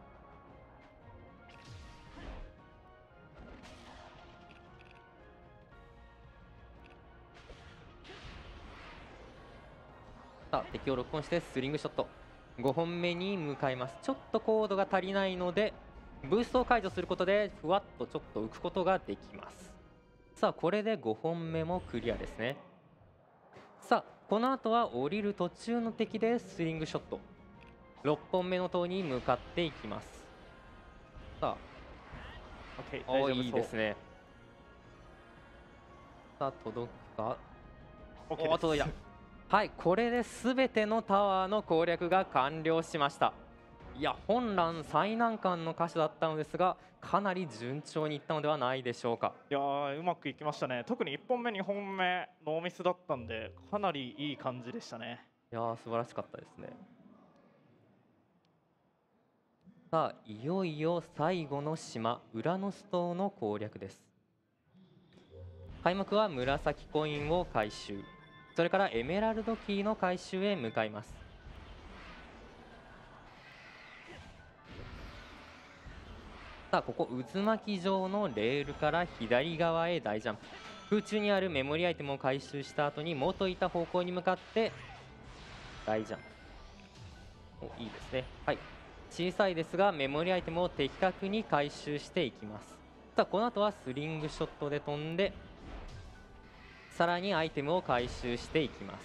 さあ、敵をロックオンしてスリングショットごほんめに向かいます。ちょっと高度が足りないのでブーストを解除することでふわっとちょっと浮くことができます。さあ、これでごほんめもクリアですね。さあ、この後は降りる途中の敵でスリングショットろっぽんめの塔に向かっていきます。さあ、 OK、 お大丈夫そう。 いいですね。さあ、届くか。 OK です。 お届いた。はい、これで全てのタワーの攻略が完了しました。いや、本欄最難関の箇所だったのですが、かなり順調にいったのではないでしょうか。 いやー、うまくいきましたね。特にいっぽんめにほんめノーミスだったんで、かなりいい感じでしたね。 いやー、素晴らしかったですね。さあ、いよいよ最後の島ウラノス島の攻略です。開幕は紫コインを回収、それからエメラルドキーの回収へ向かいます。 さあここ渦巻き状のレールから左側へ大ジャンプ。空中にあるメモリアイテムを回収した後に元いた方向に向かって大ジャンプ。お、いいですね。はい、小さいですがメモリアイテムを的確に回収していきます。さあこの後はスリングショットで飛んでさらにアイテムを回収していきます。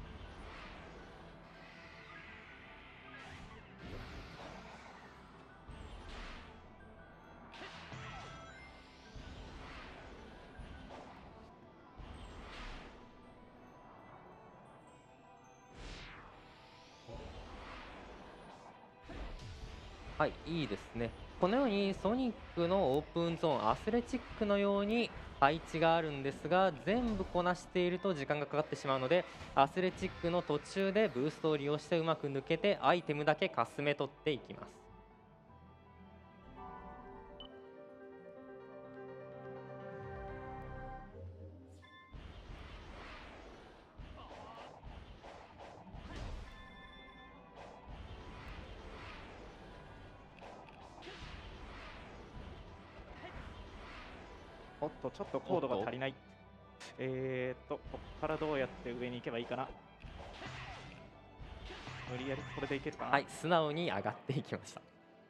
はい、いいですね。このようにソニックのオープンゾーン、アスレチックのように配置があるんですが、全部こなしていると時間がかかってしまうので、アスレチックの途中でブーストを利用してうまく抜けてアイテムだけかすめ取っていきます。 おっとちょっと高度が足りない。えーっとここからどうやって上に行けばいいかな。無理やりこれでいけるかな。 はい、素直に上がっていきました。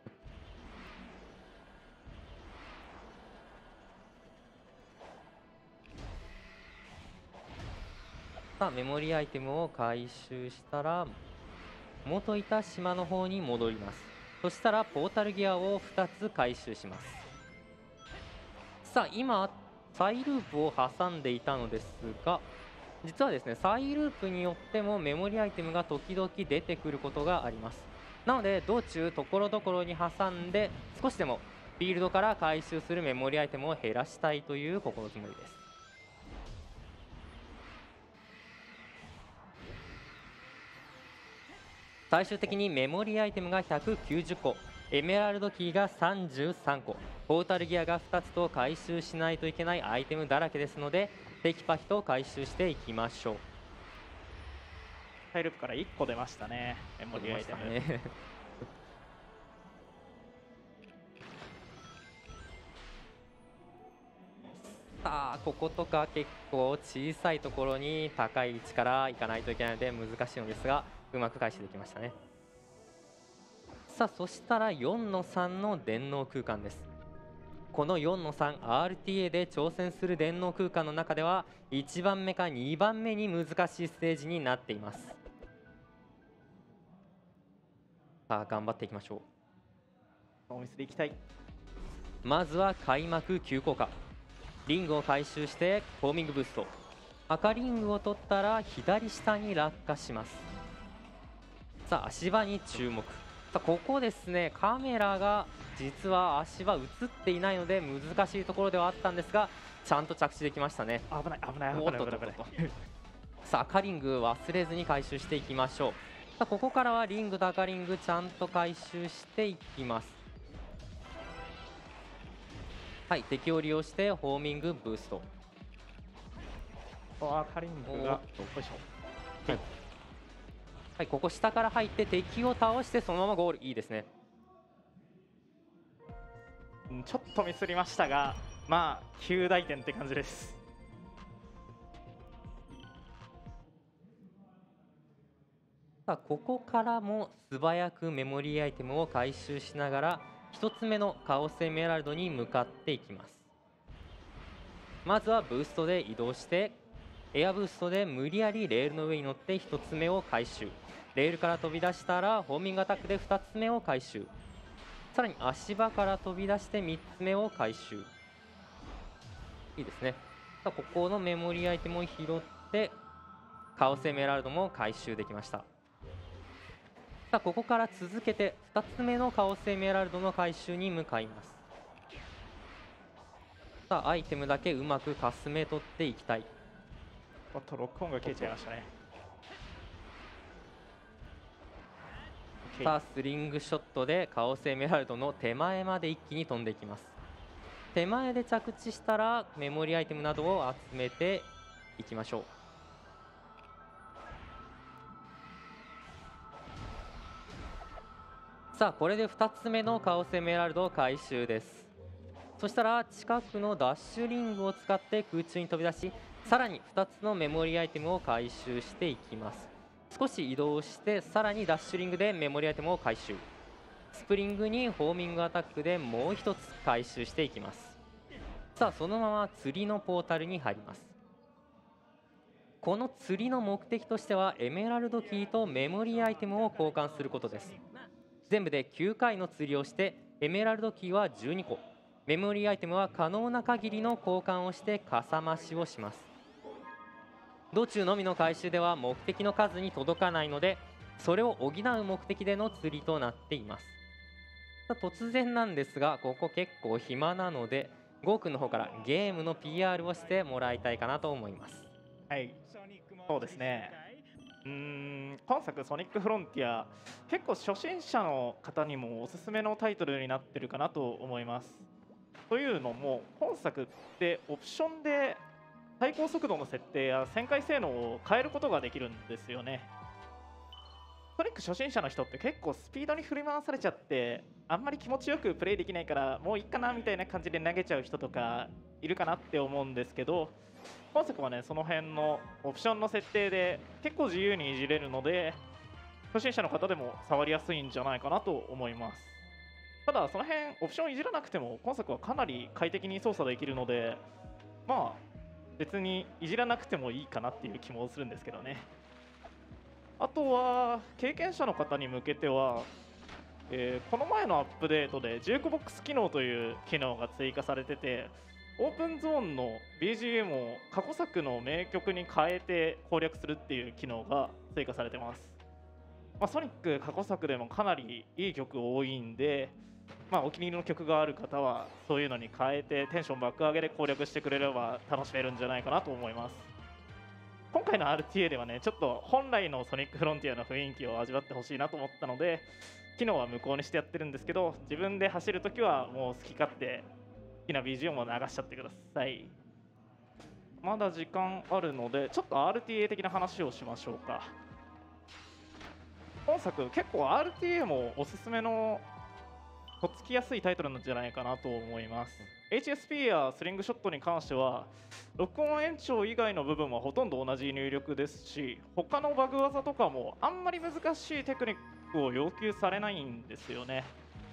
さあメモリアイテムを回収したら元いた島の方に戻ります。そしたらポータルギアをふたつ回収します。さあ今サイループを挟んでいたのですが、実はですねサイループによってもメモリアイテムが時々出てくることがあります。なので道中ところどころに挟んで少しでもフィールドから回収するメモリアイテムを減らしたいという心づもりです。最終的にメモリアイテムがひゃくきゅうじゅっこ、エメラルドキーがさんじゅうさんこ、ポータルギアがふたつと回収しないといけないアイテムだらけですので、テキパキと回収していきましょう。 サイループからいっこ出ましたね、メモリアイテム。 出ましたねさあこことか結構小さいところに高い位置から行かないといけないので難しいのですが、うまく回収できましたね。さあそしたらよんのさんの電脳空間です。このよんのさん アールティーエー で挑戦する電脳空間の中ではいちばんめかにばんめに難しいステージになっています。さあ頑張っていきましょノーミスでいきたい。 う。まずは開幕急降下、リングを回収してフォーミングブースト、赤リングを取ったら左下に落下します。さあ足場に注目。さあここですね、カメラが実は足場映っていないので難しいところではあったんですが、ちゃんと着地できましたね。 危ない危ない危おっない危ない危ない。 とっとっとさあ赤リング忘れずに回収していきましょう。さあここからはリングと赤リングちゃんと回収していきます。はい、敵を利用してホーミングブースト。 お赤リングがおっとよいしょ。 はいはい、ここ下から入って敵を倒してそのままゴール。いいですね。 うんちょっとミスりましたが、まあきゅう大点って感じです。 さあここからも素早くメモリーアイテムを回収しながらひとつめのカオスエメラルドに向かっていきます。まずはブーストで移動してエアブーストで無理やりレールの上に乗ってひとつめを回収、レールから飛び出したらホーミングアタックでふたつめを回収、さらに足場から飛び出してみっつめを回収。いいですね。さあここのメモリーアイテムを拾ってカオスエメラルドも回収できました。さあここから続けてふたつめのカオスエメラルドの回収に向かいます。さあアイテムだけうまくかすめ取っていきたい。 おっとロックオンが消えちゃいましたね。 さあスリングショットでカオスエメラルドの手前まで一気に飛んでいきます。手前で着地したらメモリアイテムなどを集めていきましょう。 さあこれでふたつめのカオスエメラルド回収です。そしたら近くのダッシュリングを使って空中に飛び出し、さらにふたつのメモリーアイテムを回収していきます。少し移動してさらにダッシュリングでメモリーアイテムを回収、スプリングにホーミングアタックでもう一つ回収していきます。さあそのまま釣りのポータルに入ります。この釣りの目的としてはエメラルドキーとメモリーアイテムを交換することです。全部できゅうかいの釣りをしてエメラルドキーはじゅうにこ、メモリーアイテムは可能な限りの交換をしてかさ増しをします。道中のみの回収では目的の数に届かないので、それを補う目的での釣りとなっています。突然なんですが、ここ結構暇なのでゴーくんの方からゲームの ピーアール をしてもらいたいかなと思います。 はい、そうですね。うーん今作ソニックフロンティア、結構初心者の方にもおすすめのタイトルになってるかなと思います。というのも本作ってオプションで対向速度の設定や旋回性能を変えることができるんですよね。ソニック初心者の人って結構スピードに振り回されちゃってあんまり気持ちよくプレイできないからもういいかなみたいな感じで投げちゃう人とかいるかなって思うんですけど、本作はねその辺のオプションの設定で結構自由にいじれるので初心者の方でも触りやすいんじゃないかなと思います。ただその辺オプションいじらなくても今作はかなり快適に操作できるので、まあ別にいじらなくてもいいかなっていう気もするんですけどね。あとは経験者の方に向けては、えーこの前のアップデートでジュークボックス機能という機能が追加されてて、オープンゾーンの ビージーエム を過去作の名曲に変えて攻略するっていう機能が追加されてます。まあ、ソニック過去作でもかなりいい曲多いんで、まあ、お気に入りの曲がある方はそういうのに変えてテンション爆上げで攻略してくれれば楽しめるんじゃないかなと思います。今回の アールティーエー ではねちょっと本来のソニックフロンティアの雰囲気を味わってほしいなと思ったので機能は無効にしてやってるんですけど、自分で走るときはもう好き勝手好きな ビージーエム を流しちゃってください。まだ時間あるのでちょっと アールティーエー 的な話をしましょうか。本作結構 アールティーエー もおすすめのとっつきやすいタイトルなんじゃないかなと思います。 エイチエスピー やスリングショットに関しては録音延長以外の部分はほとんど同じ入力ですし、他のバグ技とかもあんまり難しいテクニックを要求されないんですよね。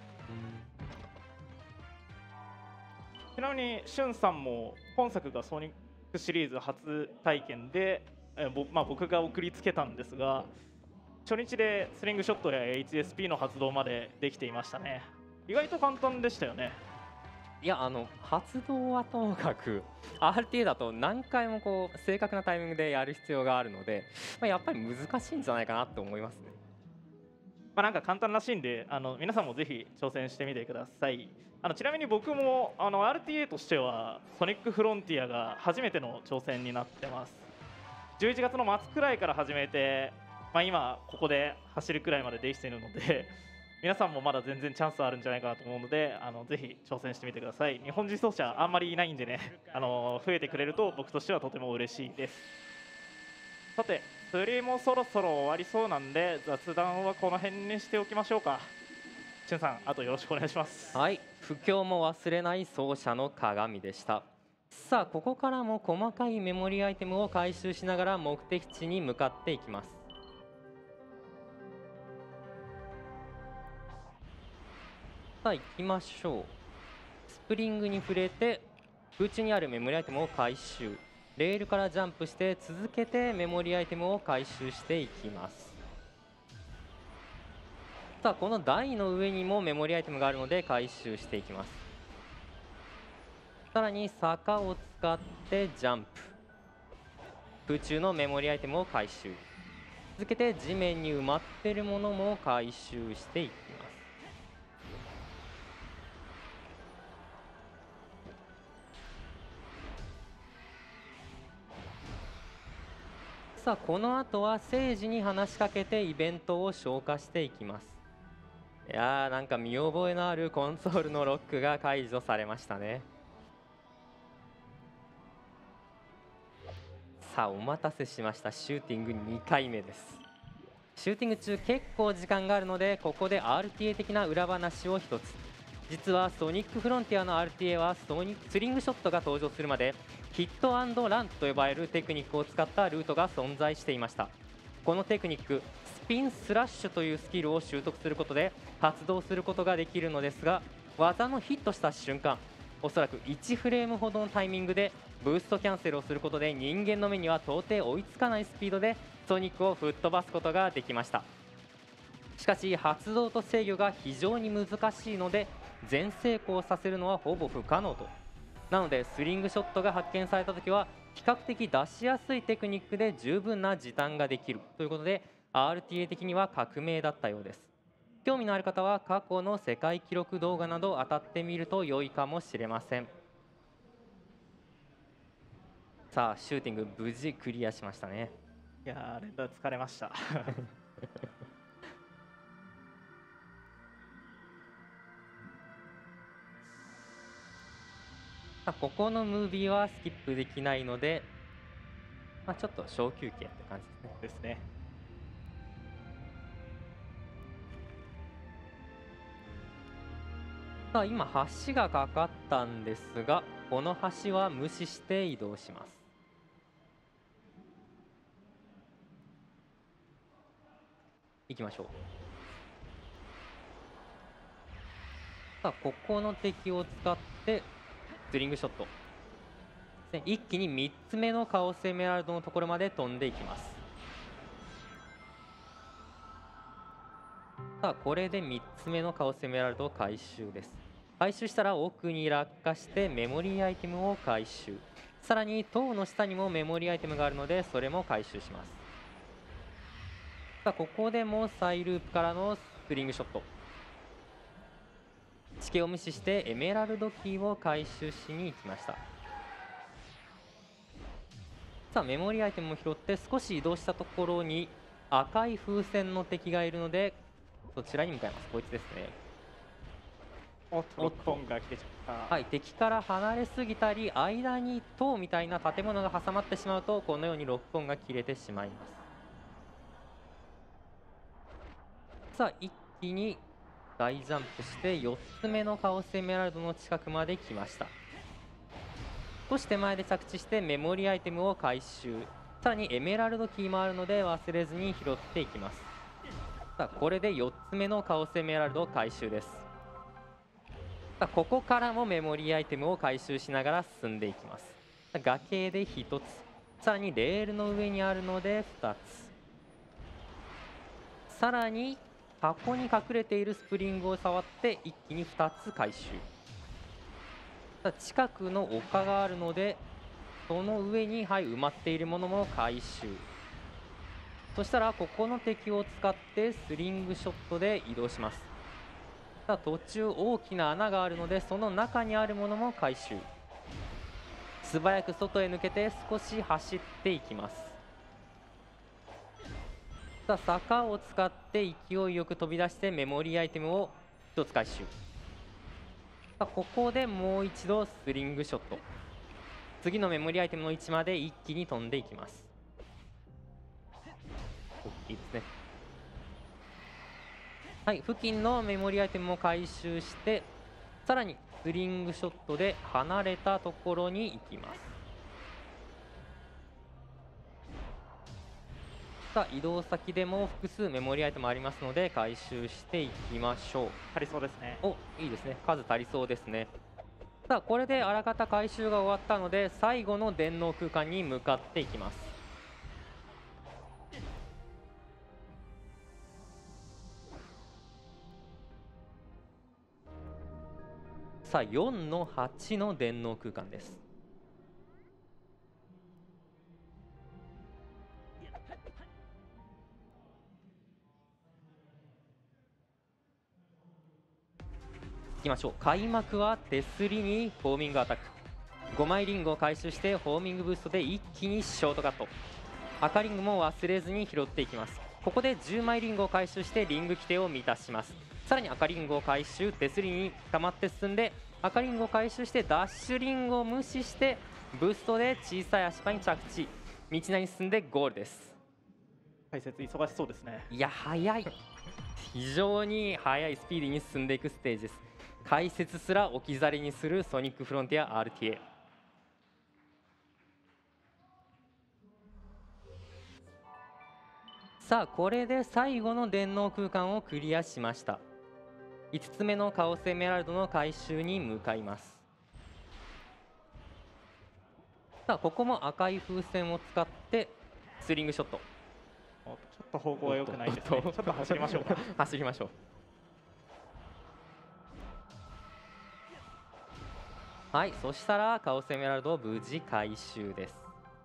ちなみにしゅんさんも本作がソニックシリーズ初体験で、えぼまあ、僕が送りつけたんですが、初日でスリングショットや エイチエスピー の発動までできていましたね。意外と簡単でしたよね。 いやあの発動はともかく アールティーエー だと何回もこう正確なタイミングでやる必要があるので、まあ、やっぱり難しいんじゃないかなと思いますね。 まあ、なんか簡単らしいんであの皆さんもぜひ挑戦してみてください。あのちなみに僕もあの アールティーエー としてはソニックフロンティアが初めての挑戦になってます。じゅういちがつの末くらいから始めて、まあ、今ここで走るくらいまでできているので皆さんもまだ全然チャンスあるんじゃないかなと思うので、あのぜひ挑戦してみてください。日本人走者あんまりいないんでね、あの増えてくれると僕としてはとても嬉しいです。さて釣りもそろそろ終わりそうなんで雑談はこの辺にしておきましょうか。しゅんさんあとよろしくお願いします。 はい、不況も忘れない奏者の鏡でした。さあここからも細かいメモリーアイテムを回収しながら目的地に向かっていきます。さあ行きましょう。スプリングに触れて空中にあるメモリーアイテムを回収、レールからジャンプして続けてメモリーアイテムを回収していきます。さあこの台の上にもメモリーアイテムがあるので回収していきます。さらに坂を使ってジャンプ、空中のメモリーアイテムを回収、続けて地面に埋まっているものも回収していきます。さあこの後は聖司に話しかけてイベントを消化していきます。いやーなんか見覚えのあるコンソールのロックが解除されましたね。さあお待たせしました、シューティングにかいめです。 シューティング中結構時間があるので、ここで アールティーエー 的な裏話を一つ。実はソニックフロンティアの アールティーエー はソニックスリングショットが登場するまでヒット&ランと呼ばれるテクニックを使ったルートが存在していました。このテクニック、スピンスラッシュというスキルを習得することで発動することができるのですが、技のヒットした瞬間、おそらくいちフレームほどのタイミングでブーストキャンセルをすることで、人間の目には到底追いつかないスピードでソニックを吹っ飛ばすことができました。しかし発動と制御が非常に難しいので、全成功させるのはほぼ不可能と。なのでスリングショットが発見された時は比較的出しやすいテクニックで十分な時短ができるということで、 アールティーエー 的には革命だったようです。興味のある方は過去の世界記録動画など当たってみると良いかもしれません。さあシューティング無事クリアしましたね。 いやー、連打疲れましたここのムービーはスキップできないので、まあ、ちょっと小休憩って感じですね。 ですね。 さあ今橋がかかったんですが、この橋は無視して移動します。行きましょう。さあここの敵を使ってスリングショット、一気にみっつめのカオスエメラルドのところまで飛んでいきます。さあこれでみっつめのカオスエメラルド回収です。回収したら奥に落下してメモリーアイテムを回収、さらに塔の下にもメモリーアイテムがあるのでそれも回収します。さあここでもサイループからのスリングショット、地形を無視してエメラルドキーを回収しに行きました。さあメモリーアイテムも拾って少し移動したところに赤い風船の敵がいるのでそちらに向かいます。こいつですね。 おっとロッコンが来てちゃった。 はい、敵から離れすぎたり間に塔みたいな建物が挟まってしまうとこのようにロックオンが切れてしまいます。さあ一気に大ジャンプしてよっつめのカオスエメラルドの近くまで来ました。少し手前で着地してメモリーアイテムを回収、さらにエメラルドキーもあるので忘れずに拾っていきます。さあこれでよっつめのカオスエメラルド回収です。さあここからもメモリーアイテムを回収しながら進んでいきます。崖でひとつ、さらにレールの上にあるのでふたつ、さらに箱に隠れているスプリングを触って一気にふたつ回収。近くの丘があるのでその上に、はい、埋まっているものも回収。そしたらここの敵を使ってスリングショットで移動します。さあ途中大きな穴があるのでその中にあるものも回収。素早く外へ抜けて少し走っていきます。さあ坂を使って勢いよく飛び出してメモリーアイテムをひとつ回収。さあここでもう一度スリングショット、次のメモリーアイテムの位置まで一気に飛んでいきます。いいですね。はい、付近のメモリーアイテムも回収して、さらにスリングショットで離れたところに行きます。さあ移動先でも複数メモリーアイテムありますので回収していきましょう。 足りそうですね。 お、いいですね。数足りそうですね。さあこれであらかた回収が終わったので最後の電脳空間に向かっていきます。さあよんのはちの電脳空間です。いきましょう。開幕は手すりにホーミングアタック、ごまいリングを回収してホーミングブーストで一気にショートカット、赤リングも忘れずに拾っていきます。ここでじゅうまいリングを回収してリング規定を満たします。さらに赤リングを回収、手すりに溜まって進んで赤リングを回収してダッシュリングを無視してブーストで小さい足場に着地、道なりに進んでゴールです。 解説忙しそうですね。 いや速い非常に速いスピーディーに進んでいくステージです。解説すら置き去りにするソニックフロンティア アールティーエー。 さあこれで最後の電脳空間をクリアしました。いつつめのカオスエメラルドの回収に向かいます。さあここも赤い風船を使ってスリングショット。 おっとちょっと方向が良くないですね。ちょっと走りましょうか。 走りましょう。はい、そしたらカオスエメラルドを無事回収です。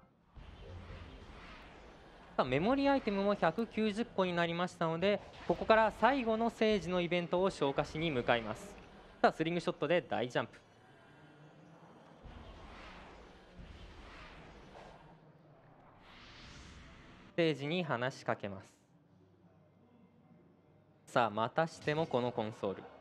さあメモリアイテムもひゃくきゅうじゅっこになりましたので、ここから最後の政治のイベントを消化しに向かいます。さあスリングショットで大ジャンプ。ステージに話しかけます。さあまたしてもこのコンソール。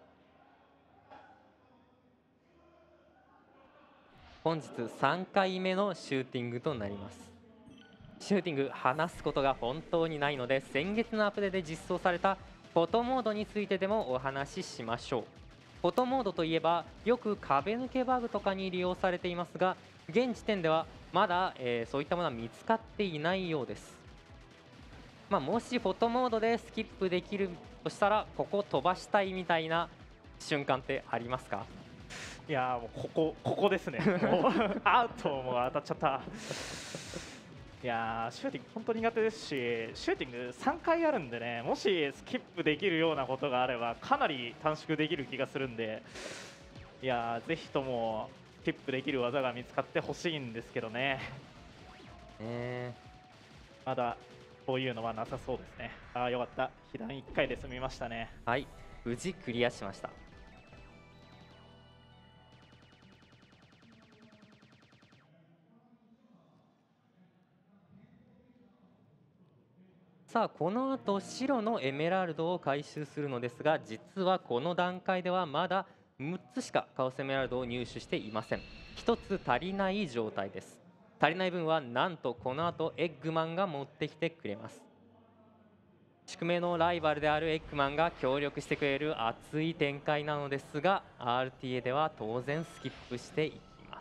本日さんかいめのシューティングとなります。シューティング話すことが本当にないので、先月のアップデートで実装されたフォトモードについてでもお話ししましょう。フォトモードといえばよく壁抜けバグとかに利用されていますが、現時点ではまだ、えー、そういったものは見つかっていないようです。まあ、もしフォトモードでスキップできるとしたら、ここ飛ばしたいみたいな瞬間ってありますか？ いやーもうここここですね。もうアウトも当たっちゃった。いやーシューティング本当に苦手ですし、シューティングさんかいあるんでね、もしスキップできるようなことがあればかなり短縮できる気がするんで、いやーぜひともスキップできる技が見つかってほしいんですけどね。 えまだこういうのはなさそうですね。ああよかった、被弾いっかいで済みましたね。 ー、はい、無事クリアしました。さあこの後白のエメラルドを回収するのですが、実はこの段階ではまだむっつしかカオスエメラルドを入手していません。ひとつ足りない状態です。足りない分はなんとこの後エッグマンが持ってきてくれます。宿命のライバルであるエッグマンが協力してくれる熱い展開なのですが、 アールティーエー では当然スキップしていきます。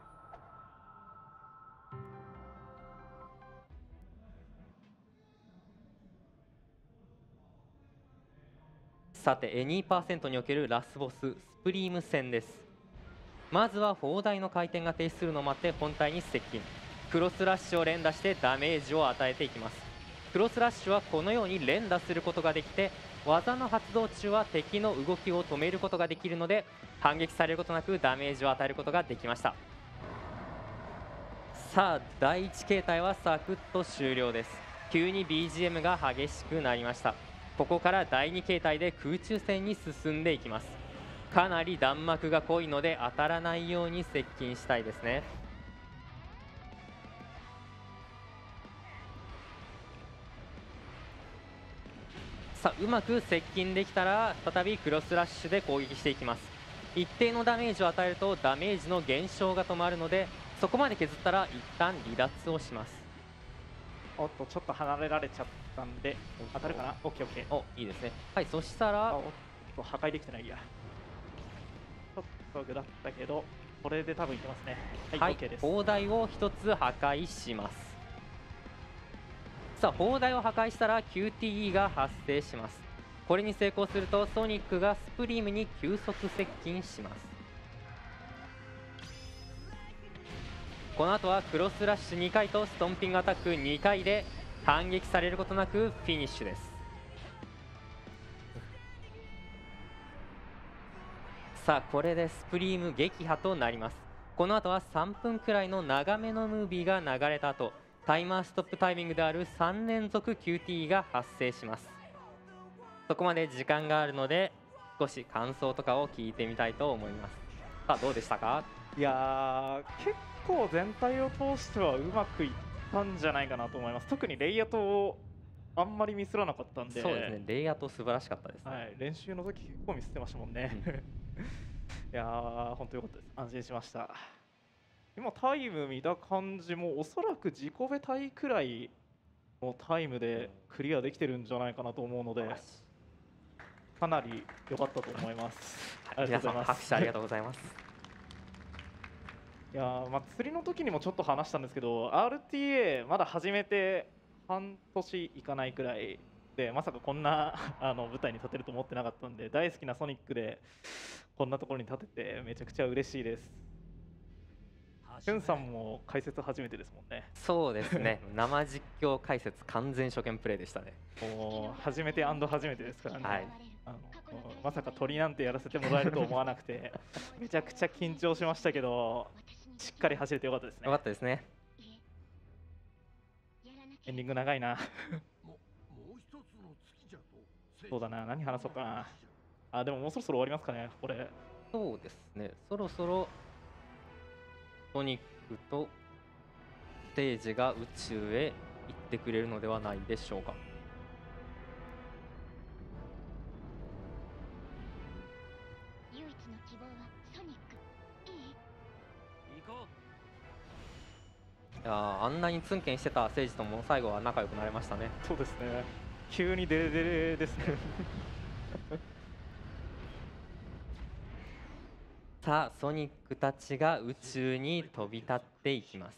さて にパーセント におけるラスボススプリーム戦です。まずは砲台の回転が停止するのを待って本体に接近。クロスラッシュを連打してダメージを与えていきます。クロスラッシュはこのように連打することができて、技の発動中は敵の動きを止めることができるので、反撃されることなくダメージを与えることができました。さあだいいち形態はサクッと終了です。急に ビージーエム が激しくなりました。ここからだいに形態で空中戦に進んでいきます。かなり弾幕が濃いので当たらないように接近したいですね。さあうまく接近できたら再びクロスラッシュで攻撃していきます。一定のダメージを与えるとダメージの減少が止まるので、そこまで削ったら一旦離脱をします。 おっとちょっと離れられちゃったんで当たるかな。オッケーオッケー。 お、いいですね。はい、そしたらあおっと破壊できてないや。ちょっとグだったけどこれで多分いけますね。はい、 はい、 OK です。 砲台を一つ破壊します。さあ砲台を破壊したら キューティーイー が発生します。これに成功するとソニックがスプリームに急速接近します。この後はクロスラッシュにかいとストンピングアタックにかいで反撃されることなくフィニッシュです。さあこれでスプリーム撃破となります。この後はさんぷんくらいの長めのムービーが流れた後、タイマーストップタイミングであるさん連続 キューティーイー が発生します。そこまで時間があるので少し感想とかを聞いてみたいと思います。さあどうでしたか？ いやー結構全体を通してはうまくいったんじゃないかなと思います。特にレイアウトをあんまりミスらなかったんで。 そうですね、レイアウト素晴らしかったですね。 はい、練習の時結構ミスってましたもんね。いやー本当良かったです。安心しました。今タイム見た感じもおそらく自己ベタイくらいもうタイムでクリアできてるんじゃないかなと思うので、かなり良かったと思います。ありが皆さとうんございます。 拍手ありがとうございます。 いやー、まあ、釣りの時にもちょっと話したんですけど、 アールティーエー まだ始めて半年いかないくらいで、まさかこんなあの舞台に立てると思ってなかったんで、大好きなソニックでこんなところに立ててめちゃくちゃ嬉しいです。しゅんさんも解説初めてですもんね。 そうですね。生実況解説完全初見プレイでしたね。 もう初めて初めてですからね、 はい。 あのまさか鳥なんてやらせてもらえると思わなくてめちゃくちゃ緊張しましたけど、しっかり走れてよかったですね。 よかったですね。 エンディング長いなももう一つの月じゃと。 そうだな、何話そうかな。あ、でももうそろそろ終わりますかね、これ。 そうですね。そろそろソニックとステージが宇宙へ行ってくれるのではないでしょうか。 唯一の希望はソニック。いい？ 行こう。 いやー、あんなにツンケンしてたステージとも最後は仲良くなれましたね。 そうですね、急にデレデレですねさあ、ソニックたちが宇宙に飛び立っていきます。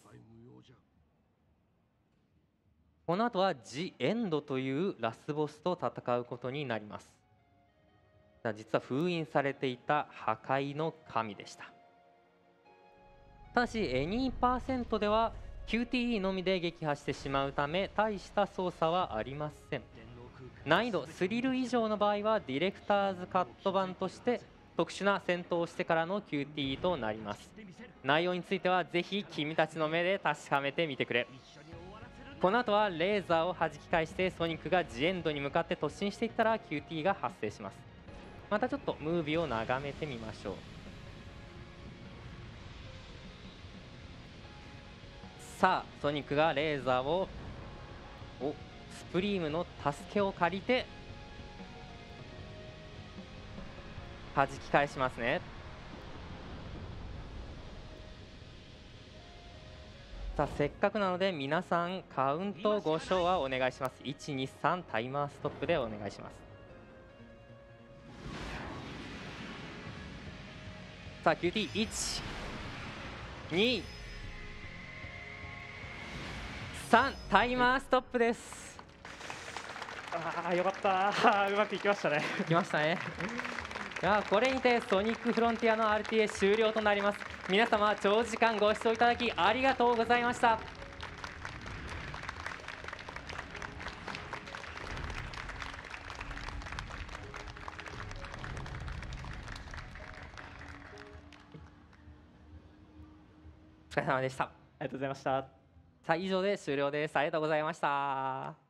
この後はジ・エンドというラスボスと戦うことになります。実は封印されていた破壊の神でした。ただしエニーパーセントでは キューティーイー のみで撃破してしまうため大した操作はありません。難易度スリル以上の場合はディレクターズカット版として特殊な戦闘をしてからの キューティーイー となります。内容についてはぜひ君たちの目で確かめてみてくれ。この後はレーザーを弾き返してソニックがジエンドに向かって突進していったら キューティーイー が発生します。またちょっとムービーを眺めてみましょう。さあ、ソニックがレーザーをおスプリームの助けを借りて弾き返しますね。さあ、せっかくなので皆さんカウントご唱はお願いします。いち、に、さんタイマーストップでお願いします。さあ キューティーいち、に、さんタイマーストップです。 ああ、よかったうまくいきましたねいきましたね。いやこれにてソニックフロンティアの アールティーエー 終了となります。皆様長時間ご視聴いただきありがとうございました。お疲れ様でした。 ありがとうございました。 さあ以上で終了です。ありがとうございました。